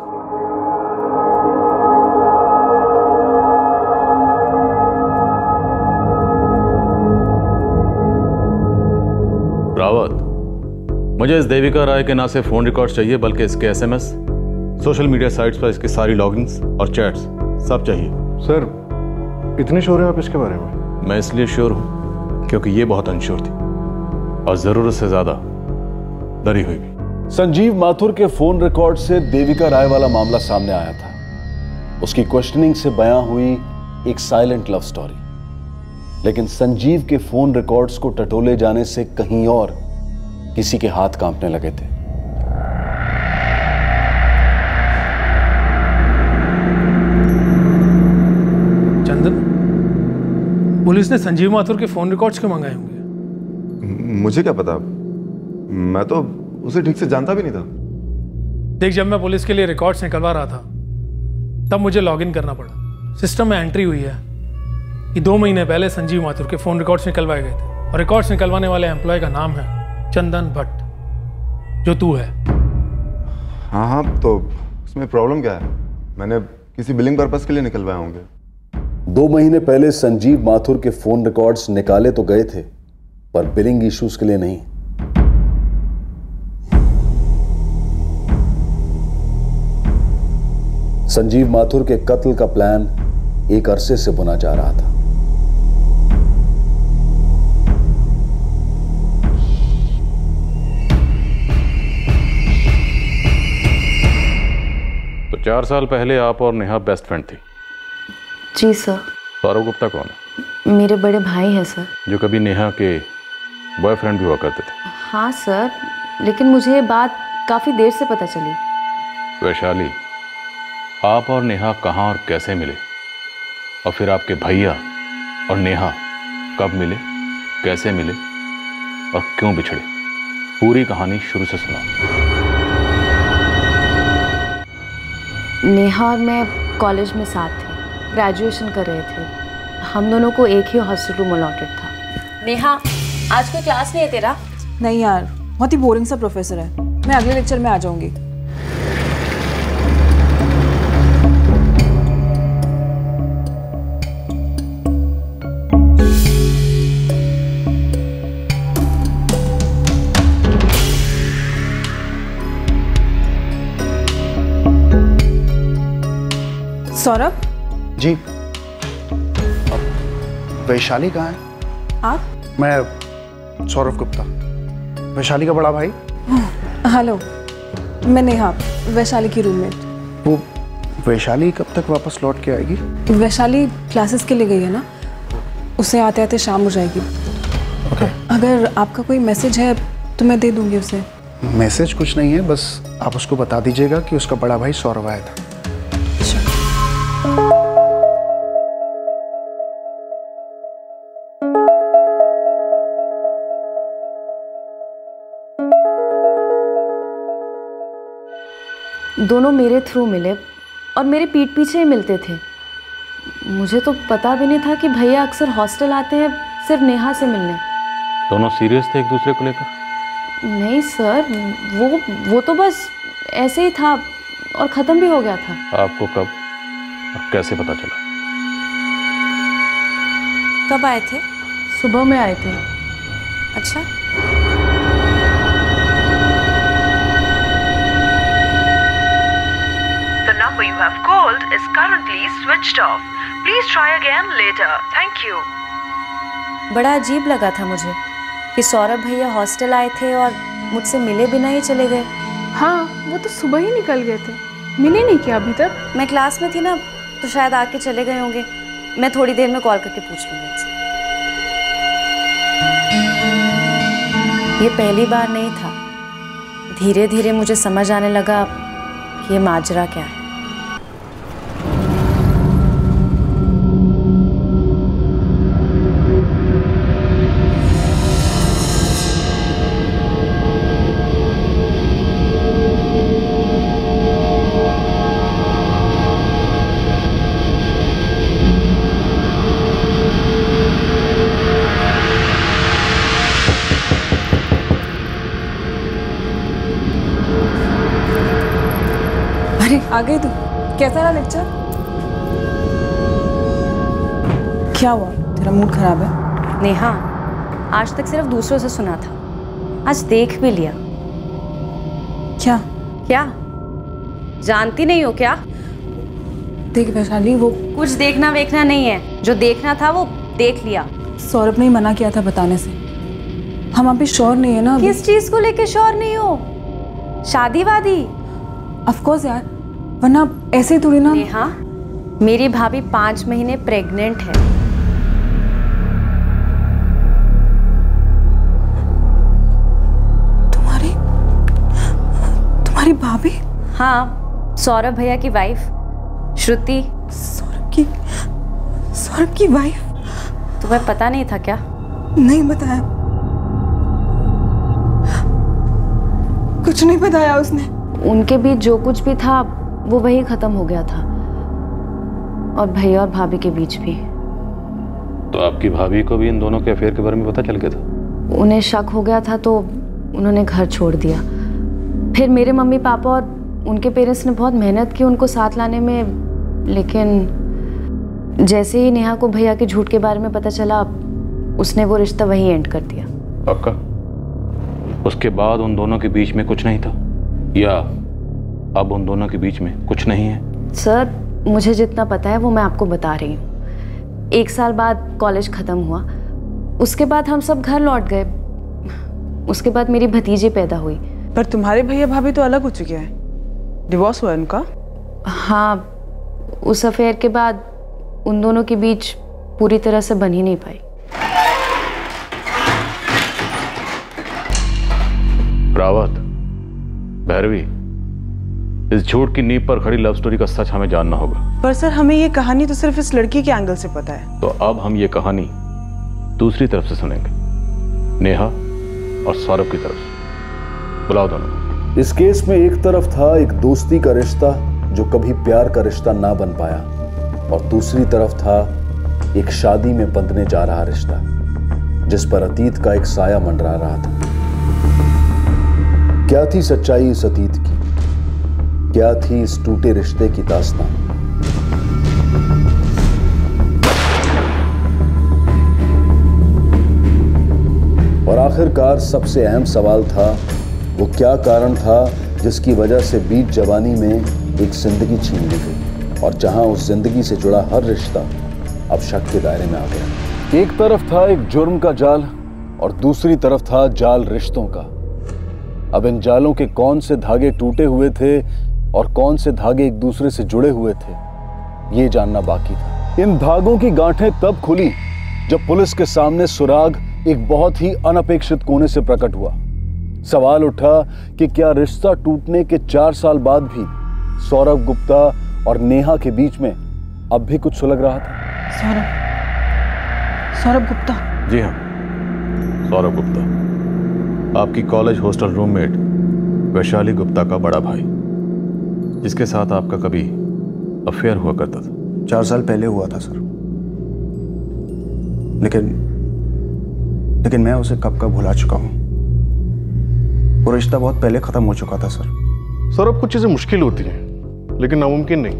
रावत, मुझे इस देविका राय के ना सिर्फ फोन रिकॉर्ड्स चाहिए बल्कि इसके एसएमएस, सोशल मीडिया साइट्स पर इसकी सारी लॉगिन्स और चैट्स सब चाहिए। सर, इतने श्योर हैं आप इसके बारे में? मैं इसलिए श्योर हूं क्योंकि ये बहुत अनश्योर थी और जरूरत से ज्यादा डरी हुई भी। संजीव माथुर के फोन रिकॉर्ड से देविका राय वाला मामला सामने आया था। उसकी क्वेश्चनिंग से बयां हुई एक साइलेंट लव स्टोरी, लेकिन संजीव के फोन रिकॉर्ड्स को टटोले जाने से कहीं और किसी के हाथ कांपने लगे थे। चंदन, पुलिस ने संजीव माथुर के फोन रिकॉर्ड्स क्यों मंगाए होंगे? मुझे क्या पता, मैं तो उसे ठीक से जानता भी नहीं था। देख, जब मैं पुलिस के लिए रिकॉर्ड्स निकलवा रहा था तब मुझे लॉगिन करना पड़ा। सिस्टम में एंट्री हुई है कि दो महीने पहले संजीव माथुर के फोन रिकॉर्ड्स निकलवाए गए थे और रिकॉर्ड्स निकलवाने वाले एम्प्लॉय का नाम है चंदन भट्ट, जो तू है। हाँ हाँ, तो उसमें प्रॉब्लम क्या है? मैंने किसी बिलिंग पर्पस के लिए निकलवाए होंगे। दो महीने पहले संजीव माथुर के फोन रिकॉर्ड्स निकाले तो गए थे, पर बिलिंग इश्यूज के लिए नहीं। संजीव माथुर के कत्ल का प्लान एक अरसे से बुना जा रहा था। तो चार साल पहले आप और नेहा बेस्ट फ्रेंड थी? जी सर। सौरव गुप्ता कौन है? मेरे बड़े भाई हैं सर। जो कभी नेहा के बॉयफ्रेंड भी हुआ करते थे? हाँ सर, लेकिन मुझे ये बात काफ़ी देर से पता चली। वैशाली, आप और नेहा कहाँ और कैसे मिले, और फिर आपके भैया और नेहा कब मिले, कैसे मिले और क्यों बिछड़े? पूरी कहानी शुरू से सुनाओ। नेहा और मैं कॉलेज में साथ थे, ग्रेजुएशन कर रहे थे। हम दोनों को एक ही हॉस्टल रूम अलॉटेड था। नेहा, आज कोई क्लास नहीं है तेरा? नहीं यार, बहुत ही बोरिंग सा प्रोफेसर है। मैं अगले लेक्चर में आ जाऊंगी। सौरभ जी, वैशाली कहाँ है? आप? मैं सौरभ गुप्ता, वैशाली का बड़ा भाई। हेलो, मैं नेहा, वैशाली की रूममेट। वो वैशाली कब तक वापस लौट के आएगी? वैशाली क्लासेस के लिए गई है ना, उसे आते आते शाम हो जाएगी। okay. अगर आपका कोई मैसेज है तो मैं दे दूंगी उसे। मैसेज कुछ नहीं है, बस आप उसको बता दीजिएगा कि उसका बड़ा भाई सौरभ आया था। दोनों मेरे थ्रू मिले और मेरे पीठ पीछे ही मिलते थे। मुझे तो पता भी नहीं था कि भैया अक्सर हॉस्टल आते हैं सिर्फ नेहा से मिलने। दोनों सीरियस थे एक दूसरे को लेकर? नहीं सर, वो वो तो बस ऐसे ही था। और ख़त्म भी हो गया था। आपको कब और कैसे पता चला? कब आए थे? सुबह में आए थे। अच्छा। The number you have called is currently switched off. Please try again later. Thank you. बड़ा अजीब लगा था मुझे कि सौरभ भैया हॉस्टल आए थे और मुझसे मिले बिना ही चले गए। हाँ, वो तो सुबह ही निकल गए थे, मिले नहीं क्या अभी तक? मैं क्लास में थी ना, तो शायद आके चले गए होंगे। मैं थोड़ी देर में कॉल करके पूछ लूँगी उनसे। ये पहली बार नहीं था, धीरे धीरे मुझे समझ आने लगा कि ये माजरा क्या है। आ गई तू? कैसा रहा लेक्चर? क्या हुआ? तेरा मूड खराब है? नेहा, आज तक सिर्फ दूसरों से सुना था, आज देख भी लिया। क्या? क्या? जानती नहीं हो क्या? देख वैशाली, वो कुछ देखना वेखना नहीं है, जो देखना था वो देख लिया। सौरभ ने मना किया था बताने से। हम अभी श्योर नहीं है ना। किस चीज को लेके श्योर नहीं हो? शादी वादी? ऑफ कोर्स यार, वरना ऐसे थोड़ी ना। नेहा, मेरी भाभी पांच महीने प्रेग्नेंट है। तुम्हारी तुम्हारी भाभी? हाँ, सौरभ भैया की वाइफ श्रुति। सौरभ की सौरभ की वाइफ? तुम्हें पता नहीं था क्या? नहीं बताया, कुछ नहीं बताया उसने। उनके बीच जो कुछ भी था वो वही खत्म हो गया था, और भैया और भाभी के बीच भी। तो आपकी भाभी को भी इन दोनों के अफेयर के बारे में पता चल गया था? उन्हें शक हो गया था तो उन्होंने घर छोड़ दिया। फिर मेरे मम्मी पापा और उनके पेरेंट्स ने बहुत मेहनत की उनको साथ लाने में, लेकिन जैसे ही नेहा को भैया के झूठ के बारे में पता चला, उसने वो रिश्ता वहीं एंड कर दिया। पक्का? उसके बाद उन दोनों के बीच में कुछ नहीं था, या अब उन दोनों के बीच में कुछ नहीं है? सर, मुझे जितना पता है वो मैं आपको बता रही हूँ। एक साल बाद कॉलेज ख़त्म हुआ, उसके बाद हम सब घर लौट गए। उसके बाद मेरी भतीजी पैदा हुई। पर तुम्हारे भैया भाभी तो अलग हो चुके हैं, डिवोर्स हुआ है उनका? हाँ, उस अफेयर के बाद उन दोनों के बीच पूरी तरह से बन ही नहीं पाई। रावत, भैरवी, इस झूठ की नींव पर खड़ी लव स्टोरी का सच हमें जानना होगा। पर सर, हमें ये कहानी तो सिर्फ इस लड़की के एंगल से पता है। तो अब हम ये कहानी दूसरी तरफ से सुनेंगे, नेहा और सौरभ की तरफ से। बुलाओ दोनों। इस केस में एक तरफ था एक दोस्ती का रिश्ता जो कभी प्यार का रिश्ता ना बन पाया, और दूसरी तरफ था एक शादी में बंधने जा रहा रिश्ता जिस पर अतीत का एक साया मंडरा रहा था। क्या थी सच्चाई इस अतीत की? क्या थी इस टूटे रिश्ते की दास्तां? और आखिरकार सबसे अहम सवाल था, वो क्या कारण था जिसकी वजह से बीच जवानी में एक जिंदगी छीन ली गई, और जहां उस जिंदगी से जुड़ा हर रिश्ता अब शक के दायरे में आ गया। एक तरफ था एक जुर्म का जाल, और दूसरी तरफ था जाल रिश्तों का। अब इन जालों के कौन से धागे टूटे हुए थे और कौन से धागे एक दूसरे से जुड़े हुए थे, ये जानना बाकी था। इन धागों की गांठें तब खुली जब पुलिस के सामने सुराग एक बहुत ही अनपेक्षित कोने से प्रकट हुआ। सवाल उठा कि क्या रिश्ता टूटने के चार साल बाद भी सौरभ गुप्ता और नेहा के बीच में अब भी कुछ सुलग रहा था? सौरभ सौरभ गुप्ता? जी हाँ, सौरभ गुप्ता, आपकी college hostel roommate Vaishali Gupta का बड़ा भाई, जिसके साथ आपका कभी अफेयर हुआ करता था। चार साल पहले हुआ था सर, लेकिन लेकिन मैं उसे कब का भुला चुका हूँ। वो रिश्ता बहुत पहले खत्म हो चुका था सर। सर, अब कुछ चीजें मुश्किल होती हैं, लेकिन नामुमकिन नहीं।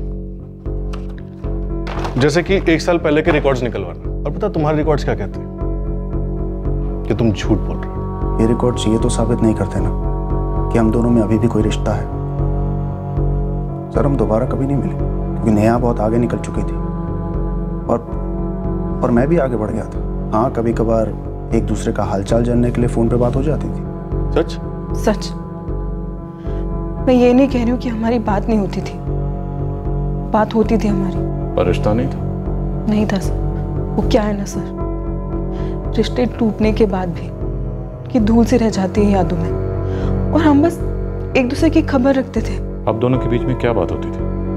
जैसे कि एक साल पहले के रिकॉर्ड्स निकलवाना। और पता तुम्हारे रिकॉर्ड्स क्या कहते हैं? कि तुम झूठ बोल रहे हो। ये रिकॉर्ड्स ये तो साबित नहीं करते ना कि हम दोनों में अभी भी कोई रिश्ता है। सर हम दोबारा कभी नहीं मिले क्योंकि नेहा बहुत आगे निकल चुकी थी और और मैं भी आगे बढ़ गया था। हाँ, कभी कभार एक दूसरे का हालचाल जानने के लिए फोन पे बात हो जाती थी। सच सच मैं ये नहीं कह रही हूँ कि हमारी बात नहीं होती थी, बात होती थी हमारी, पर रिश्ता नहीं था। नहीं था सर। वो क्या है ना सर, रिश्ते टूटने के बाद भी कि धूल से रह जाती है यादों में, और हम बस एक दूसरे की खबर रखते थे। अब दोनों के बीच में क्या बात होती थी?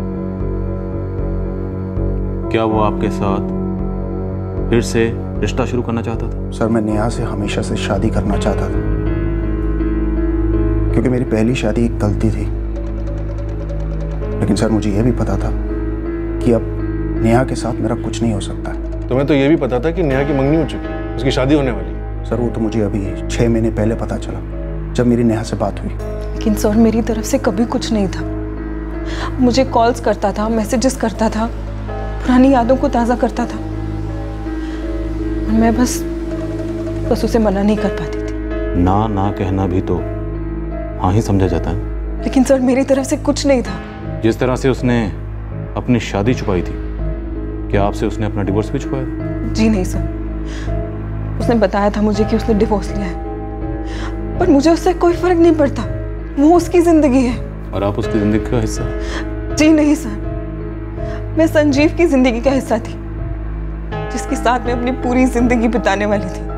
क्या वो आपके साथ फिर से रिश्ता शुरू करना चाहता था? सर मैं नेहा से हमेशा से शादी करना चाहता था क्योंकि मेरी पहली शादी एक गलती थी। लेकिन सर मुझे यह भी पता था कि अब नेहा के साथ मेरा कुछ नहीं हो सकता है। तुम्हें तो यह भी पता था कि नेहा की मंगनी हो चुकी है, उसकी शादी होने वाली है। सर वो तो मुझे अभी छह महीने पहले पता चला जब मेरी नेहा से बात हुई। लेकिन सर मेरी तरफ से कभी कुछ नहीं था। मुझे कॉल्स करता था, मैसेजेस करता था, पुरानी यादों को ताज़ा करता था, और मैं बस बस उसे मना नहीं कर पाती थी। ना ना कहना भी तो हाँ ही समझा जाता है। लेकिन सर मेरी तरफ से कुछ नहीं था। जिस तरह से उसने अपनी शादी छुपाई थी, क्या आपसे उसने अपना डिवोर्स भी छुपाया? जी नहीं सर, उसने बताया था मुझे कि उसने डिवोर्स लिया है, पर मुझे उससे कोई फर्क नहीं पड़ता। वो उसकी जिंदगी है और आप उसकी जिंदगी का हिस्सा? जी नहीं सर, मैं संजीव की जिंदगी का हिस्सा थी, जिसके साथ मैं अपनी पूरी जिंदगी बिताने वाली थी।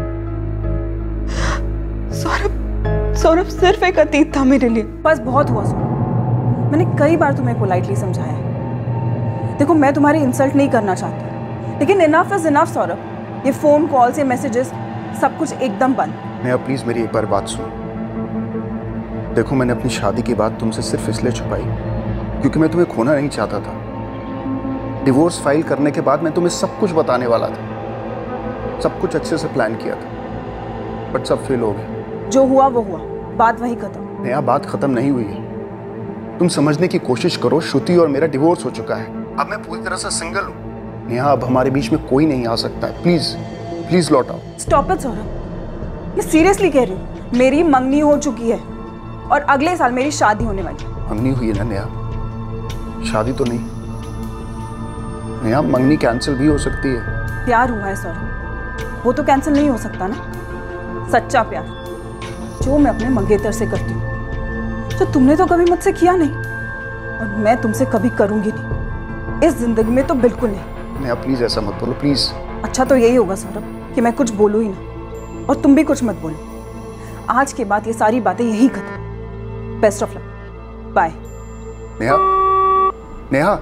सौरभ सौरभ सिर्फ एक अतीत था मेरे लिए। बस बहुत हुआ सौरभ, मैंने कई बार तुम्हें पोलाइटली समझाया है। देखो मैं तुम्हारी इंसल्ट नहीं करना चाहती, लेकिन इनफ इज इनफ सौरभ। ये फोन कॉल्स, ये मैसेजेस, सब कुछ एकदम बंद। नेहा प्लीज मेरी एक बार बात सुनो। देखो मैंने अपनी शादी की बात तुमसे सिर्फ इसलिए छुपाई क्योंकि मैं तुम्हें खोना नहीं चाहता था। डिवोर्स फाइल करने के बाद मैं तुम्हें सब कुछ बताने वाला था, सब कुछ अच्छे से प्लान किया था, बट सब फेल हो गया। जो हुआ वो हुआ, बात वहीं खत्म। नेहा बात खत्म नहीं हुई है। तुम समझने की कोशिश करो, श्रुति और मेरा डिवोर्स हो चुका है। अब मैं पूरी तरह से सिंगल हूँ। नेहा अब हमारे बीच में कोई नहीं आ सकता है। प्लीज प्लीज लौट आओ। स्टॉप इट सौरभ, मैं सीरियसली कह रही हूँ। मेरी मंगनी हो चुकी है और अगले साल मेरी शादी होने वाली है। मंगनी हुई है ना नेहा, शादी तो नहीं। नेहा मंगनी कैंसिल भी हो सकती है। प्यार हुआ है सौरभ, वो तो कैंसिल नहीं हो सकता ना। सच्चा प्यार जो मैं अपने मंगेतर से करती हूँ, जो तुमने तो कभी मुझसे किया नहीं और मैं तुमसे कभी करूंगी नहीं, इस जिंदगी में तो बिल्कुल नहीं। नेहा प्लीज ऐसा मत बोलो प्लीज। अच्छा तो यही होगा सौरभ कि मैं कुछ बोलूँ ही ना और तुम भी कुछ मत बोलो। आज के बाद ये सारी बातें यही खत्म। Best of luck, bye. Neha Neha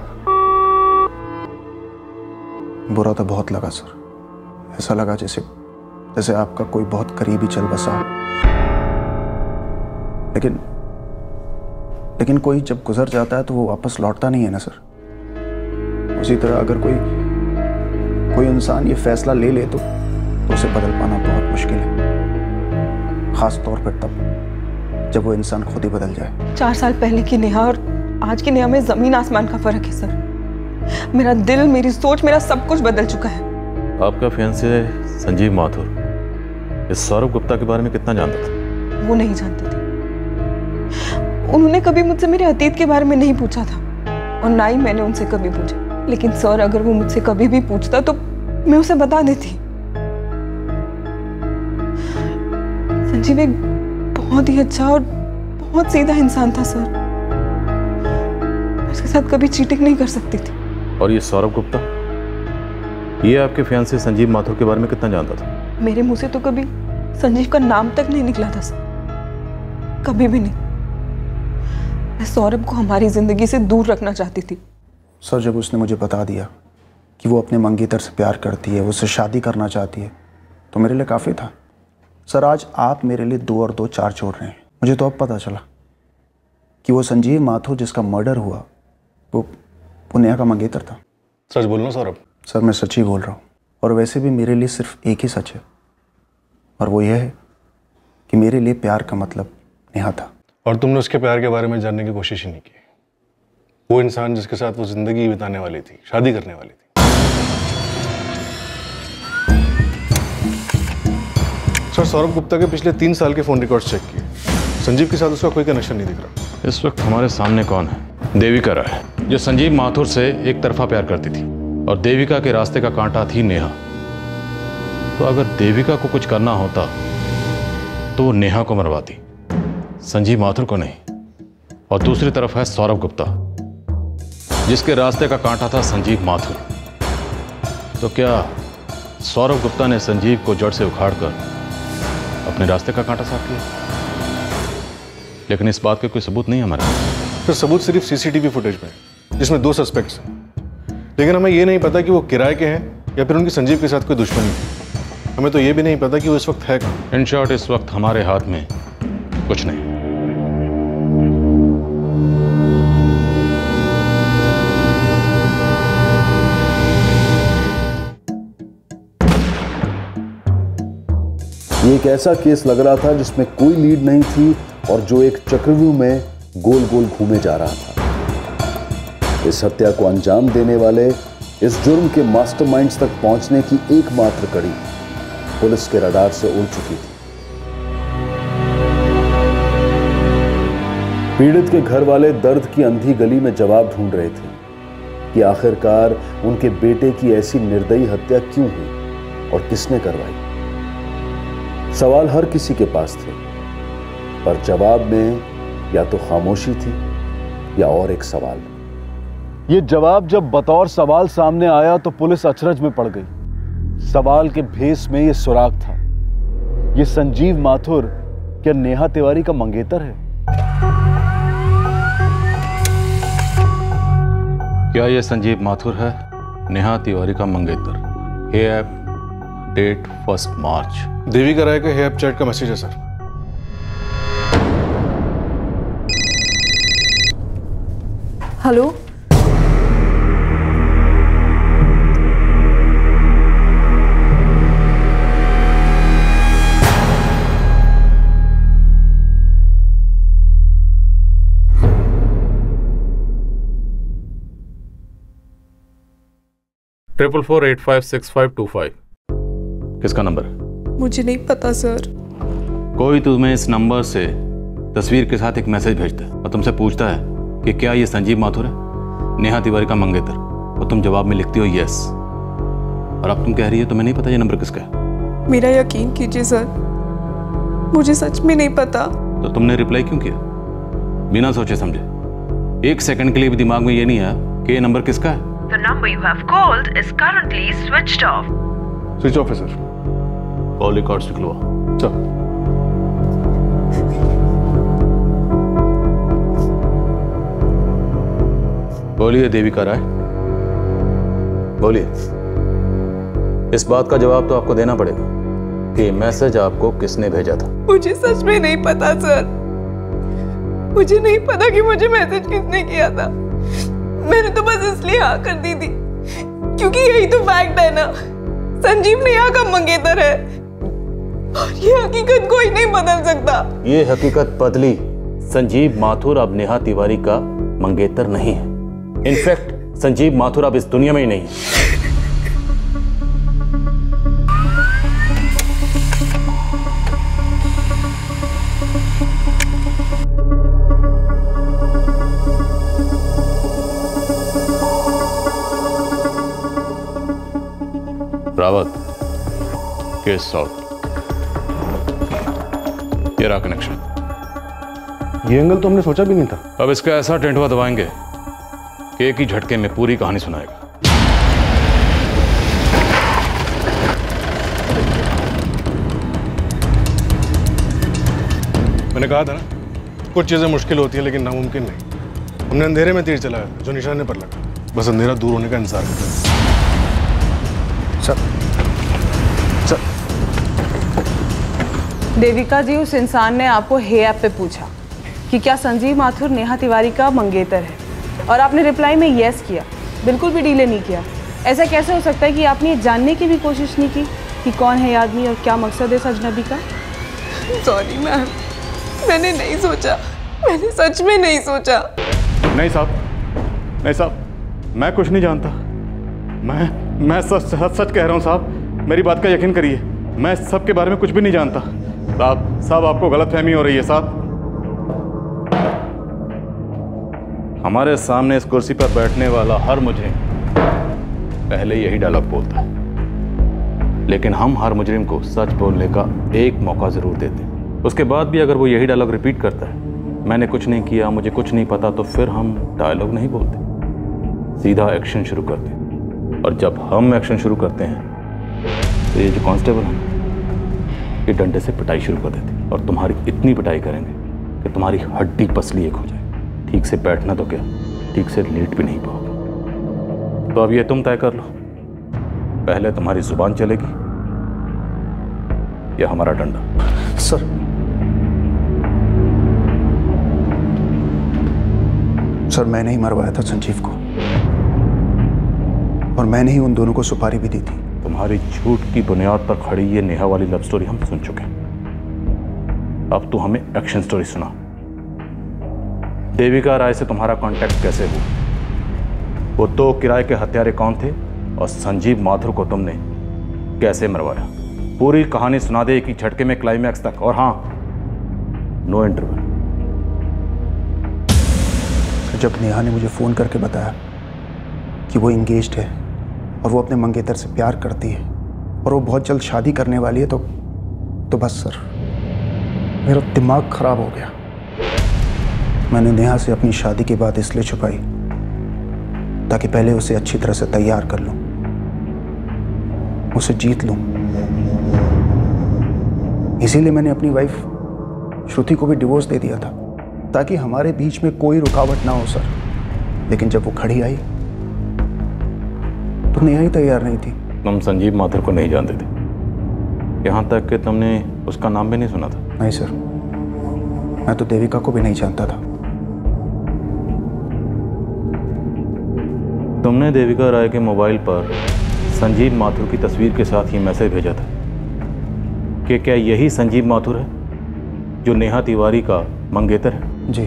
बुरा तो बहुत लगा सर। ऐसा लगा जैसे जैसे आपका कोई बहुत करीबी चल बसा हो। लेकिन लेकिन कोई जब गुजर जाता है तो वो वापस लौटता नहीं है ना सर। उसी तरह अगर कोई कोई इंसान ये फैसला ले ले तो, तो उसे बदल पाना बहुत मुश्किल है, खास तौर पर तब जब वो इंसान खुद ही बदल जाए। चार साल पहले की नेहा और आज की नेहा में जमीन आसमान का फर्क है सर। मेरा दिल, मेरी सोच, मेरा सब कुछ बदल चुका है। आपका फियांसे संजीव माथुर इस सौरभ गुप्ता के बारे में कितना जानता था? वो नहीं जानते थे। उन्होंने कभी मुझसे मेरे अतीत के बारे में नहीं पूछा था और ना ही मैंने उनसे कभी पूछा। लेकिन सर अगर वो मुझसे कभी भी पूछता तो मैं उसे बता देती। संजीव एक बहुत ही अच्छा और बहुत सीधा इंसान था सर। मैं उसके साथ कभी चीटिंग नहीं कर सकती थी। और ये सौरभ गुप्ता, ये आपके फियांसे संजीव माथुर के बारे में कितना जानता था? मेरे मुंह से तो कभी संजीव का नाम तक नहीं निकला था सर, कभी भी नहीं। मैं सौरभ को हमारी जिंदगी से दूर रखना चाहती थी। सर जब उसने मुझे बता दिया कि वो अपने मंगेतर से प्यार करती है, वो उससे शादी करना चाहती है, तो मेरे लिए काफ़ी था। सर आज आप मेरे लिए दो और दो चार जोड़ रहे हैं। मुझे तो अब पता चला कि वो संजीव माथुर जिसका मर्डर हुआ वो वो नेहा का मंगेतर था। सच बोल रहा हूँ सौरभ? सर मैं सच ही बोल रहा हूँ। और वैसे भी मेरे लिए सिर्फ एक ही सच है, और वो ये है कि मेरे लिए प्यार का मतलब नेहा था। और तुमने उसके प्यार के बारे में जानने की कोशिश ही नहीं की। वो इंसान जिसके साथ वो जिंदगी बिताने वाली थी, शादी करने वाली थी। सर, सौरभ गुप्ता के पिछले तीन साल के फोन रिकॉर्ड्स चेक किए। संजीव के साथ उसका कोई कनेक्शन नहीं दिख रहा। इस वक्त हमारे सामने कौन है? देविका राय, जो संजीव माथुर से एक तरफा प्यार करती थी, और देविका के रास्ते का कांटा थी नेहा। तो अगर देविका को कुछ करना होता तो वो नेहा को मरवाती, संजीव माथुर को नहीं। और दूसरी तरफ है सौरभ गुप्ता, जिसके रास्ते का कांटा था संजीव माथुर। तो क्या सौरभ गुप्ता ने संजीव को जड़ से उखाड़कर अपने रास्ते का कांटा साफ किया? लेकिन इस बात के कोई सबूत नहीं हमारे पास। सर, सबूत सिर्फ सीसीटीवी फुटेज में, जिसमें दो सस्पेक्ट्स हैं। लेकिन हमें ये नहीं पता कि वो किराए के हैं या फिर उनकी संजीव के साथ कोई दुश्मनी थी। हमें तो ये भी नहीं पता कि वो इस वक्त है कहाँ। इन शॉर्ट, इस वक्त हमारे हाथ में कुछ नहीं। ये एक ऐसा केस लग रहा था जिसमें कोई लीड नहीं थी और जो एक चक्रव्यूह में गोल गोल घूमे जा रहा था। इस हत्या को अंजाम देने वाले इस जुर्म के मास्टरमाइंड्स तक पहुंचने की एकमात्र कड़ी पुलिस के रडार से उड़ चुकी थी। पीड़ित के घर वाले दर्द की अंधी गली में जवाब ढूंढ रहे थे कि आखिरकार उनके बेटे की ऐसी निर्दयी हत्या क्यों हुई और किसने करवाई। सवाल हर किसी के पास थे, पर जवाब में या तो खामोशी थी या और एक सवाल। ये जवाब जब बतौर सवाल सामने आया तो पुलिस अचरज में पड़ गई। सवाल के भेस में ये सुराग था। ये संजीव माथुर क्या नेहा तिवारी का मंगेतर है? क्या ये संजीव माथुर है नेहा तिवारी का मंगेतर? Hey app, date first March. Devika Rai का हे ऐप चैट का मैसेज है sir. Hello, triple four eight five six five two five. किसका नंबर है? मुझे नहीं पता सर। कोई तुम्हें इस नंबर से तस्वीर के साथ एक मैसेज भेजता है और तुमसे पूछता है कि क्या ये संजीव माथुर है, नेहा तिवारी का मंगेतर, और तुम जवाब में लिखती हो यस। और अब तुम कह रही हो तुम्हें नहीं पता ये नंबर किसका है। मेरा यकीन कीजिए सर, मुझे सच में नहीं पता। तो तुमने रिप्लाई क्यों किया बिना सोचे समझे? एक सेकंड के लिए भी दिमाग में ये नहीं आया कि ये नंबर किसका है? The number you have called is currently switched off. Switch off है सर। कॉल रिकॉर्ड्स निकलवा। चल। बोलिए देविका राय, बोलिए। इस बात का जवाब तो आपको देना पड़ेगा कि मैसेज आपको किसने भेजा था। मुझे सच में नहीं पता सर। मुझे नहीं पता कि मुझे मैसेज किसने किया था। मैंने तो बस इसलिए हाँ कर दी थी क्योंकि यही तो फैक्ट है ना, संजीव नेहा का मंगेतर है और ये हकीकत कोई नहीं बदल सकता। ये हकीकत बदली, संजीव माथुर अब नेहा तिवारी का मंगेतर नहीं है। इनफैक्ट संजीव माथुर अब इस दुनिया में ही नहीं है। Rawat, case solve. ये रहा कनेक्शन। ये एंगल तो हमने सोचा भी नहीं था। अब इसका ऐसा टेंटवा दबाएंगे कि एक ही झटके में पूरी कहानी सुनाएगा। मैंने कहा था ना, कुछ चीजें मुश्किल होती हैं लेकिन नामुमकिन नहीं। हमने अंधेरे में तीर चलाया जो निशाने पर लगा, बस अंधेरा दूर होने का इंतजार करता है। देविका जी, उस इंसान ने आपको हे ऐप पे पूछा कि क्या संजीव माथुर नेहा तिवारी का मंगेतर है और आपने रिप्लाई में यस किया, बिल्कुल भी डिले नहीं किया। ऐसा कैसे हो सकता है कि आपने ये जानने की भी कोशिश नहीं की कि कौन है ये आदमी और क्या मकसद है इस अजनबी का? सॉरी मैम, मैंने नहीं सोचा, मैंने सच में नहीं सोचा। नहीं साहब, नहीं साहब, मैं कुछ नहीं जानता। मैं मैं सच सच सच कह रहा हूँ साहब, मेरी बात का यकीन करिए। मैं सब के बारे में कुछ भी नहीं जानता। साहब साहब आपको गलतफहमी हो रही है साहब। हमारे सामने इस कुर्सी पर बैठने वाला हर मुजरिम पहले यही डायलॉग बोलता है, लेकिन हम हर मुजरिम को सच बोलने का एक मौका ज़रूर देते हैं। उसके बाद भी अगर वो यही डायलॉग रिपीट करता है, मैंने कुछ नहीं किया, मुझे कुछ नहीं पता, तो फिर हम डायलॉग नहीं बोलते, सीधा एक्शन शुरू करते हैं। और जब हम एक्शन शुरू करते हैं तो ये जो कांस्टेबल हैं ये डंडे से पिटाई शुरू कर देते हैं, और तुम्हारी इतनी पिटाई करेंगे कि तुम्हारी हड्डी पसली एक हो जाए। ठीक से बैठना तो क्या, ठीक से लेट भी नहीं पाओगे। तो अब ये तुम तय कर लो, पहले तुम्हारी जुबान चलेगी या हमारा डंडा। सर सर मैंने ही मरवाया था संजीव को, और मैंने ही उन दोनों को सुपारी भी दी थी। तुम्हारी झूठ की बुनियाद पर खड़ी ये नेहा वाली लव स्टोरी हम सुन चुके हैं। अब तू हमें एक्शन स्टोरी सुना। देविका राय से तुम्हारा कांटेक्ट कैसे हुआ? वो दो किराए के हत्यारे कौन थे? और संजीव माथुर को तुमने कैसे मरवाया? पूरी कहानी सुना दे कि झटके में क्लाइमैक्स तक। और हाँ, नो इंटरवल। जब नेहा ने मुझे फ़ोन करके बताया कि वो इंगेज्ड है और वो अपने मंगेतर से प्यार करती है और वो बहुत जल्द शादी करने वाली है, तो तो बस सर मेरा दिमाग खराब हो गया। मैंने नेहा से अपनी शादी की बात इसलिए छुपाई ताकि पहले उसे अच्छी तरह से तैयार कर लूं, उसे जीत लूं। इसीलिए मैंने अपनी वाइफ श्रुति को भी डिवोर्स दे दिया था ताकि हमारे बीच में कोई रुकावट ना हो सर। लेकिन जब वो खड़ी आई तो नेहा ही तैयार नहीं थी। तुम संजीव माथुर को नहीं जानते थे, यहाँ तक कि तुमने उसका नाम भी नहीं सुना था? नहीं सर, मैं तो देविका को भी नहीं जानता था। तुमने देविका राय के मोबाइल पर संजीव माथुर की तस्वीर के साथ ही मैसेज भेजा था कि क्या यही संजीव माथुर है जो नेहा तिवारी का मंगेतर है? जी,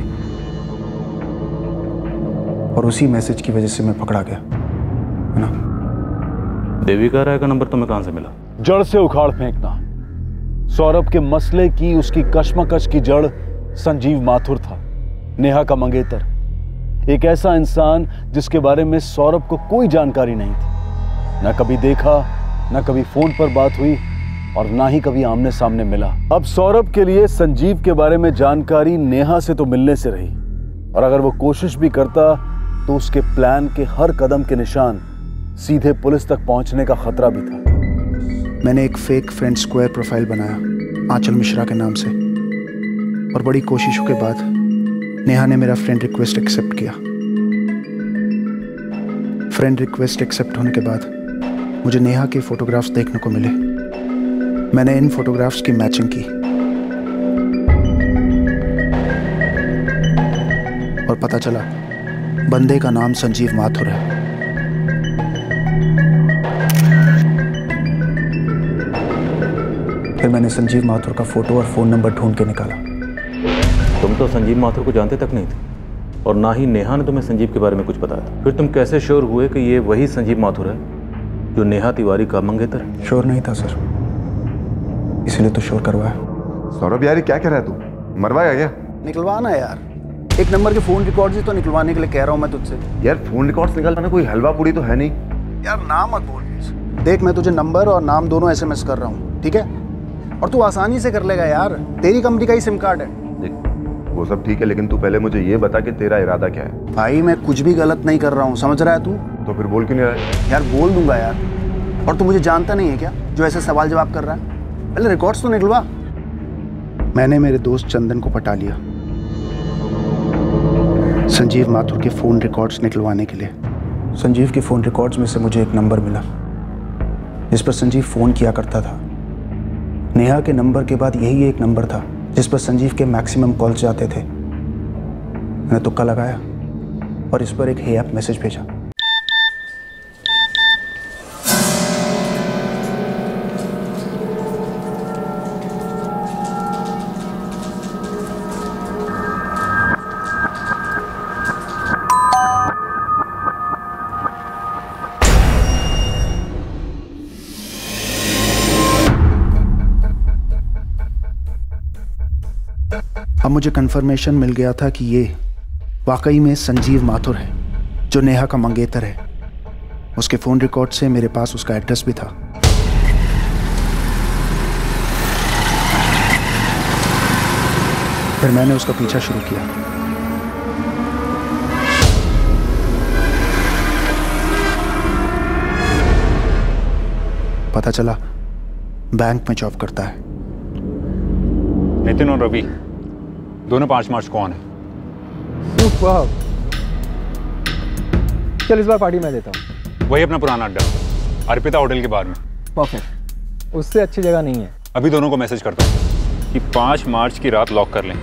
और उसी मैसेज की वजह से मैं पकड़ा गया, है ना? देविका राय का नंबर तुम्हें कहां से मिला? जड़ से उखाड़ फेंकना। सौरभ के मसले की, उसकी कश्मकश की जड़ संजीव माथुर था, नेहा का मंगेतर। एक ऐसा इंसान जिसके बारे में सौरभ को कोई जानकारी नहीं थी, ना कभी देखा, ना कभी फोन पर बात हुई, और ना ही कभी आमने सामने मिला। अब सौरभ के लिए संजीव के बारे में जानकारी नेहा से तो मिलने से रही, और अगर वो कोशिश भी करता तो उसके प्लान के हर कदम के निशान सीधे पुलिस तक पहुंचने का खतरा भी था। मैंने एक फेक फ्रेंड स्क्वायर प्रोफाइल बनाया आंचल मिश्रा के नाम से, और बड़ी कोशिशों के बाद नेहा ने मेरा फ्रेंड रिक्वेस्ट एक्सेप्ट किया। फ्रेंड रिक्वेस्ट एक्सेप्ट होने के बाद मुझे नेहा के फोटोग्राफ्स देखने को मिले। मैंने इन फोटोग्राफ्स की मैचिंग की और पता चला बंदे का नाम संजीव माथुर है। फिर मैंने संजीव माथुर का फोटो और फोन नंबर ढूंढ के निकाला। तुम तो संजीव माथुर को जानते तक नहीं थे, और ना ही नेहा ने तुम्हें संजीव के बारे में कुछ बताया था। फिर तुम कैसे श्योर हुए कि ये वही संजीव माथुर है जो नेहा तिवारी का मंगेतर है? श्योर नहीं था सर, इसलिए तो श्योर करवाया। सौरभ यार क्या कह रहा है तू? मरवाया क्या? निकलवाना यार, एक नंबर के फोन रिकॉर्ड्स ही तो निकलवाने के लिए कह रहा हूँ मैं तुझसे। यार फोन रिकॉर्ड्स निकालना कोई हलवा पूरी तो है नहीं यार। नाम मत बोल प्लीज। देख, मैं तुझे नंबर और नाम दोनों एसएमएस कर रहा हूँ, ठीक है? और तू आसानी से कर लेगा यार, तेरी कंपनी का ही सिम कार्ड है। देख वो सब ठीक है, लेकिन तू पहले मुझे ये बता कि तेरा इरादा क्या है। भाई मैं कुछ भी गलत नहीं कर रहा हूँ, समझ रहा है तू? तो फिर बोल क्यों नहीं रहा है? यार बोल दूंगा यार, और तू मुझे जानता नहीं है क्या जो ऐसे सवाल जवाब कर रहा है? पहले रिकॉर्ड्स तो निकलवा। मैंने मेरे दोस्त चंदन को पटा लिया संजीव माथुर के फ़ोन रिकॉर्ड्स निकलवाने के लिए। संजीव के फ़ोन रिकॉर्ड्स में से मुझे एक नंबर मिला जिस पर संजीव फ़ोन किया करता था। नेहा के नंबर के बाद यही एक नंबर था जिस पर संजीव के मैक्सिमम कॉल्स जाते थे। मैंने तुक्का लगाया और इस पर एक हे ऐप मैसेज भेजा। अब मुझे कंफर्मेशन मिल गया था कि ये वाकई में संजीव माथुर है जो नेहा का मंगेतर है। उसके फ़ोन रिकॉर्ड से मेरे पास उसका एड्रेस भी था। फिर मैंने उसका पीछा शुरू किया। पता चला बैंक में जॉब करता है। नितिन और रवि दोनों पांच मार्च को ऑन है। वाह, चल इस बार पार्टी मैं देता हूँ। वही अपना पुराना अड्डा, अर्पिता होटल के बाहर में। परफेक्ट, उससे अच्छी जगह नहीं है। अभी दोनों को मैसेज करता हूँ कि पांच मार्च की रात लॉक कर लें।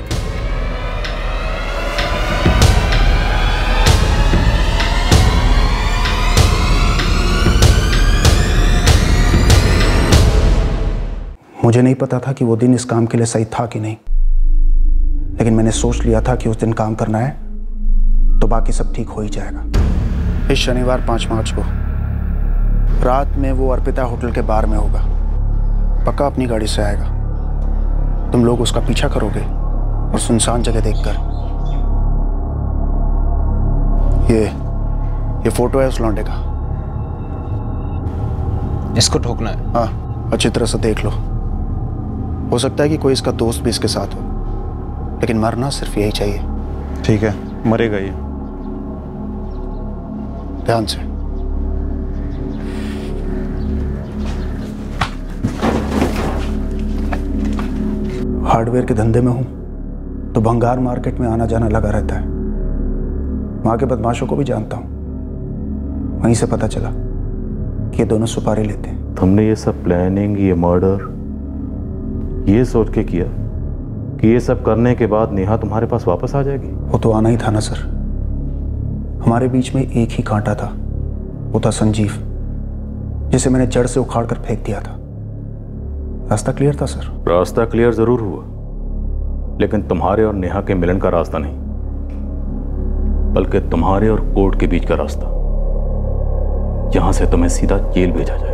मुझे नहीं पता था कि वो दिन इस काम के लिए सही था कि नहीं, लेकिन मैंने सोच लिया था कि उस दिन काम करना है तो बाकी सब ठीक हो ही जाएगा। इस शनिवार पाँच मार्च को रात में वो अर्पिता होटल के बार में होगा। पक्का अपनी गाड़ी से आएगा। तुम लोग उसका पीछा करोगे और सुनसान जगह देखकर। ये ये फोटो है उस लौंडे का। इसको ठोकना है? हाँ, अच्छी तरह से देख लो। हो सकता है कि कोई इसका दोस्त भी इसके साथ हो, लेकिन मरना सिर्फ यही चाहिए। ठीक है, मरेगा ये। ध्यान से। हार्डवेयर के धंधे में हूं तो भंगार मार्केट में आना जाना लगा रहता है। वहां के बदमाशों को भी जानता हूं। वहीं से पता चला कि ये दोनों सुपारी लेते हैं। तुमने ये सब प्लानिंग, ये मर्डर, ये सोच के किया कि ये सब करने के बाद नेहा तुम्हारे पास वापस आ जाएगी? वो तो आना ही था ना सर। हमारे बीच में एक ही कांटा था, वो था संजीव, जिसे मैंने जड़ से उखाड़ कर फेंक दिया था। रास्ता क्लियर था सर। रास्ता क्लियर जरूर हुआ, लेकिन तुम्हारे और नेहा के मिलन का रास्ता नहीं, बल्कि तुम्हारे और कोर्ट के बीच का रास्ता, जहां से तुम्हें सीधा जेल भेजा जाएगा।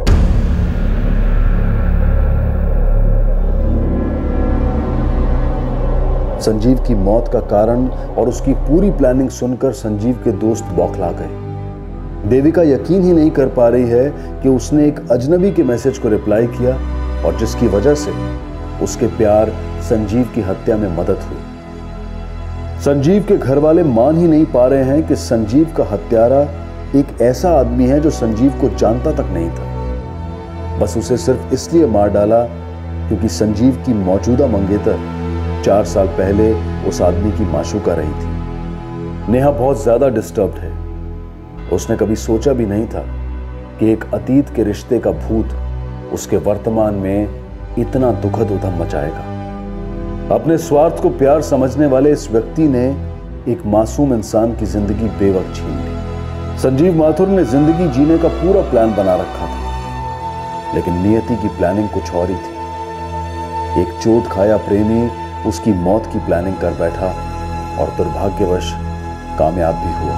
संजीव की मौत का कारण और उसकी पूरी प्लानिंग सुनकर संजीव के दोस्त बौखला गए। देविका यकीन ही नहीं कर पा रही है कि उसने एक अजनबी के मैसेज को रिप्लाई किया और जिसकी वजह से उसके प्यार संजीव की हत्या में मदद हुई। संजीव के घर वाले मान ही नहीं पा रहे हैं कि संजीव का हत्यारा एक ऐसा आदमी है जो संजीव को जानता तक नहीं था। बस उसे सिर्फ इसलिए मार डाला क्योंकि संजीव की मौजूदा मंगेतर चार साल पहले उस आदमी की माशूका रही थी। नेहा बहुत ज्यादा डिस्टर्ब्ड है। उसने कभी सोचा भी नहीं था कि एक अतीत के रिश्ते का भूत उसके वर्तमान में इतना दुखद उधम मचाएगा। अपने स्वार्थ को प्यार समझने वाले इस व्यक्ति ने एक मासूम इंसान की जिंदगी बेवक्त छीन ली। संजीव माथुर ने जिंदगी जीने का पूरा प्लान बना रखा था, लेकिन नियति की प्लानिंग कुछ और ही थी। एक चोट खाया प्रेमी उसकी मौत की प्लानिंग कर बैठा और दुर्भाग्यवश कामयाब भी हुआ।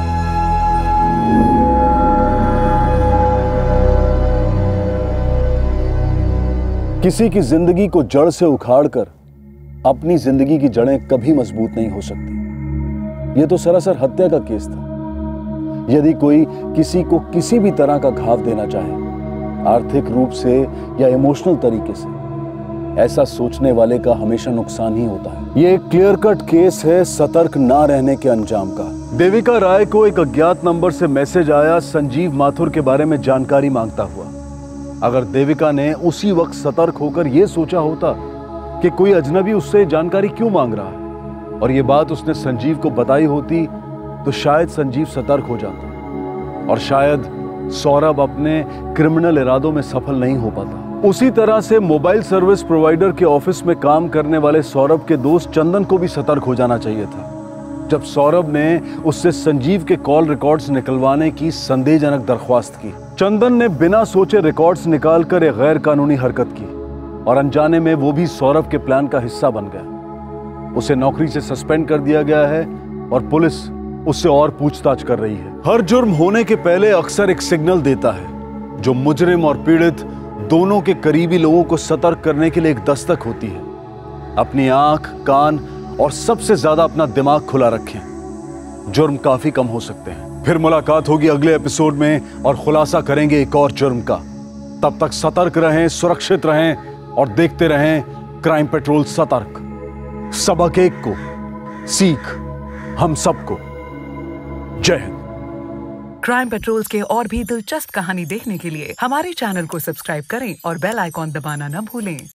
किसी की जिंदगी को जड़ से उखाड़कर अपनी जिंदगी की जड़ें कभी मजबूत नहीं हो सकती। यह तो सरासर हत्या का केस था। यदि कोई किसी को किसी भी तरह का घाव देना चाहे, आर्थिक रूप से या इमोशनल तरीके से, ऐसा सोचने वाले का हमेशा नुकसान ही होता है। ये एक क्लियर कट केस है सतर्क ना रहने के अंजाम का। देविका राय को एक अज्ञात नंबर से मैसेज आया संजीव माथुर के बारे में जानकारी मांगता हुआ। अगर देविका ने उसी वक्त सतर्क होकर यह सोचा होता कि कोई अजनबी उससे जानकारी क्यों मांग रहा है और ये बात उसने संजीव को बताई होती, तो शायद संजीव सतर्क हो जाता और शायद सौरभ अपने क्रिमिनल इरादों में सफल नहीं हो पाता। उसी तरह से मोबाइल सर्विस प्रोवाइडर के ऑफिस में काम करने वाले सौरभ के दोस्त चंदन को भी सतर्क हो जाना चाहिए था। जब सौरभ ने उससे संजीव के कॉल रिकॉर्ड्स निकलवाने की संदेहजनक दरख्वास्त की, चंदन ने बिना सोचे रिकॉर्ड्स निकालकर एक गैर कानूनी हरकत की और अनजाने में वो भी सौरभ के प्लान का हिस्सा बन गया। उसे नौकरी से सस्पेंड कर दिया गया है और पुलिस उससे और पूछताछ कर रही है। हर जुर्म होने के पहले अक्सर एक सिग्नल देता है जो मुजरिम और पीड़ित दोनों के करीबी लोगों को सतर्क करने के लिए एक दस्तक होती है। अपनी आंख, कान और सबसे ज्यादा अपना दिमाग खुला रखें। जुर्म काफी कम हो सकते हैं। फिर मुलाकात होगी अगले एपिसोड में और खुलासा करेंगे एक और जुर्म का। तब तक सतर्क रहें, सुरक्षित रहें और देखते रहें क्राइम पेट्रोल सतर्क। सबक एक को, सीख हम सबको। जय हिंद। क्राइम पेट्रोल के और भी दिलचस्प कहानी देखने के लिए हमारे चैनल को सब्सक्राइब करें और बेल आइकॉन दबाना न भूलें।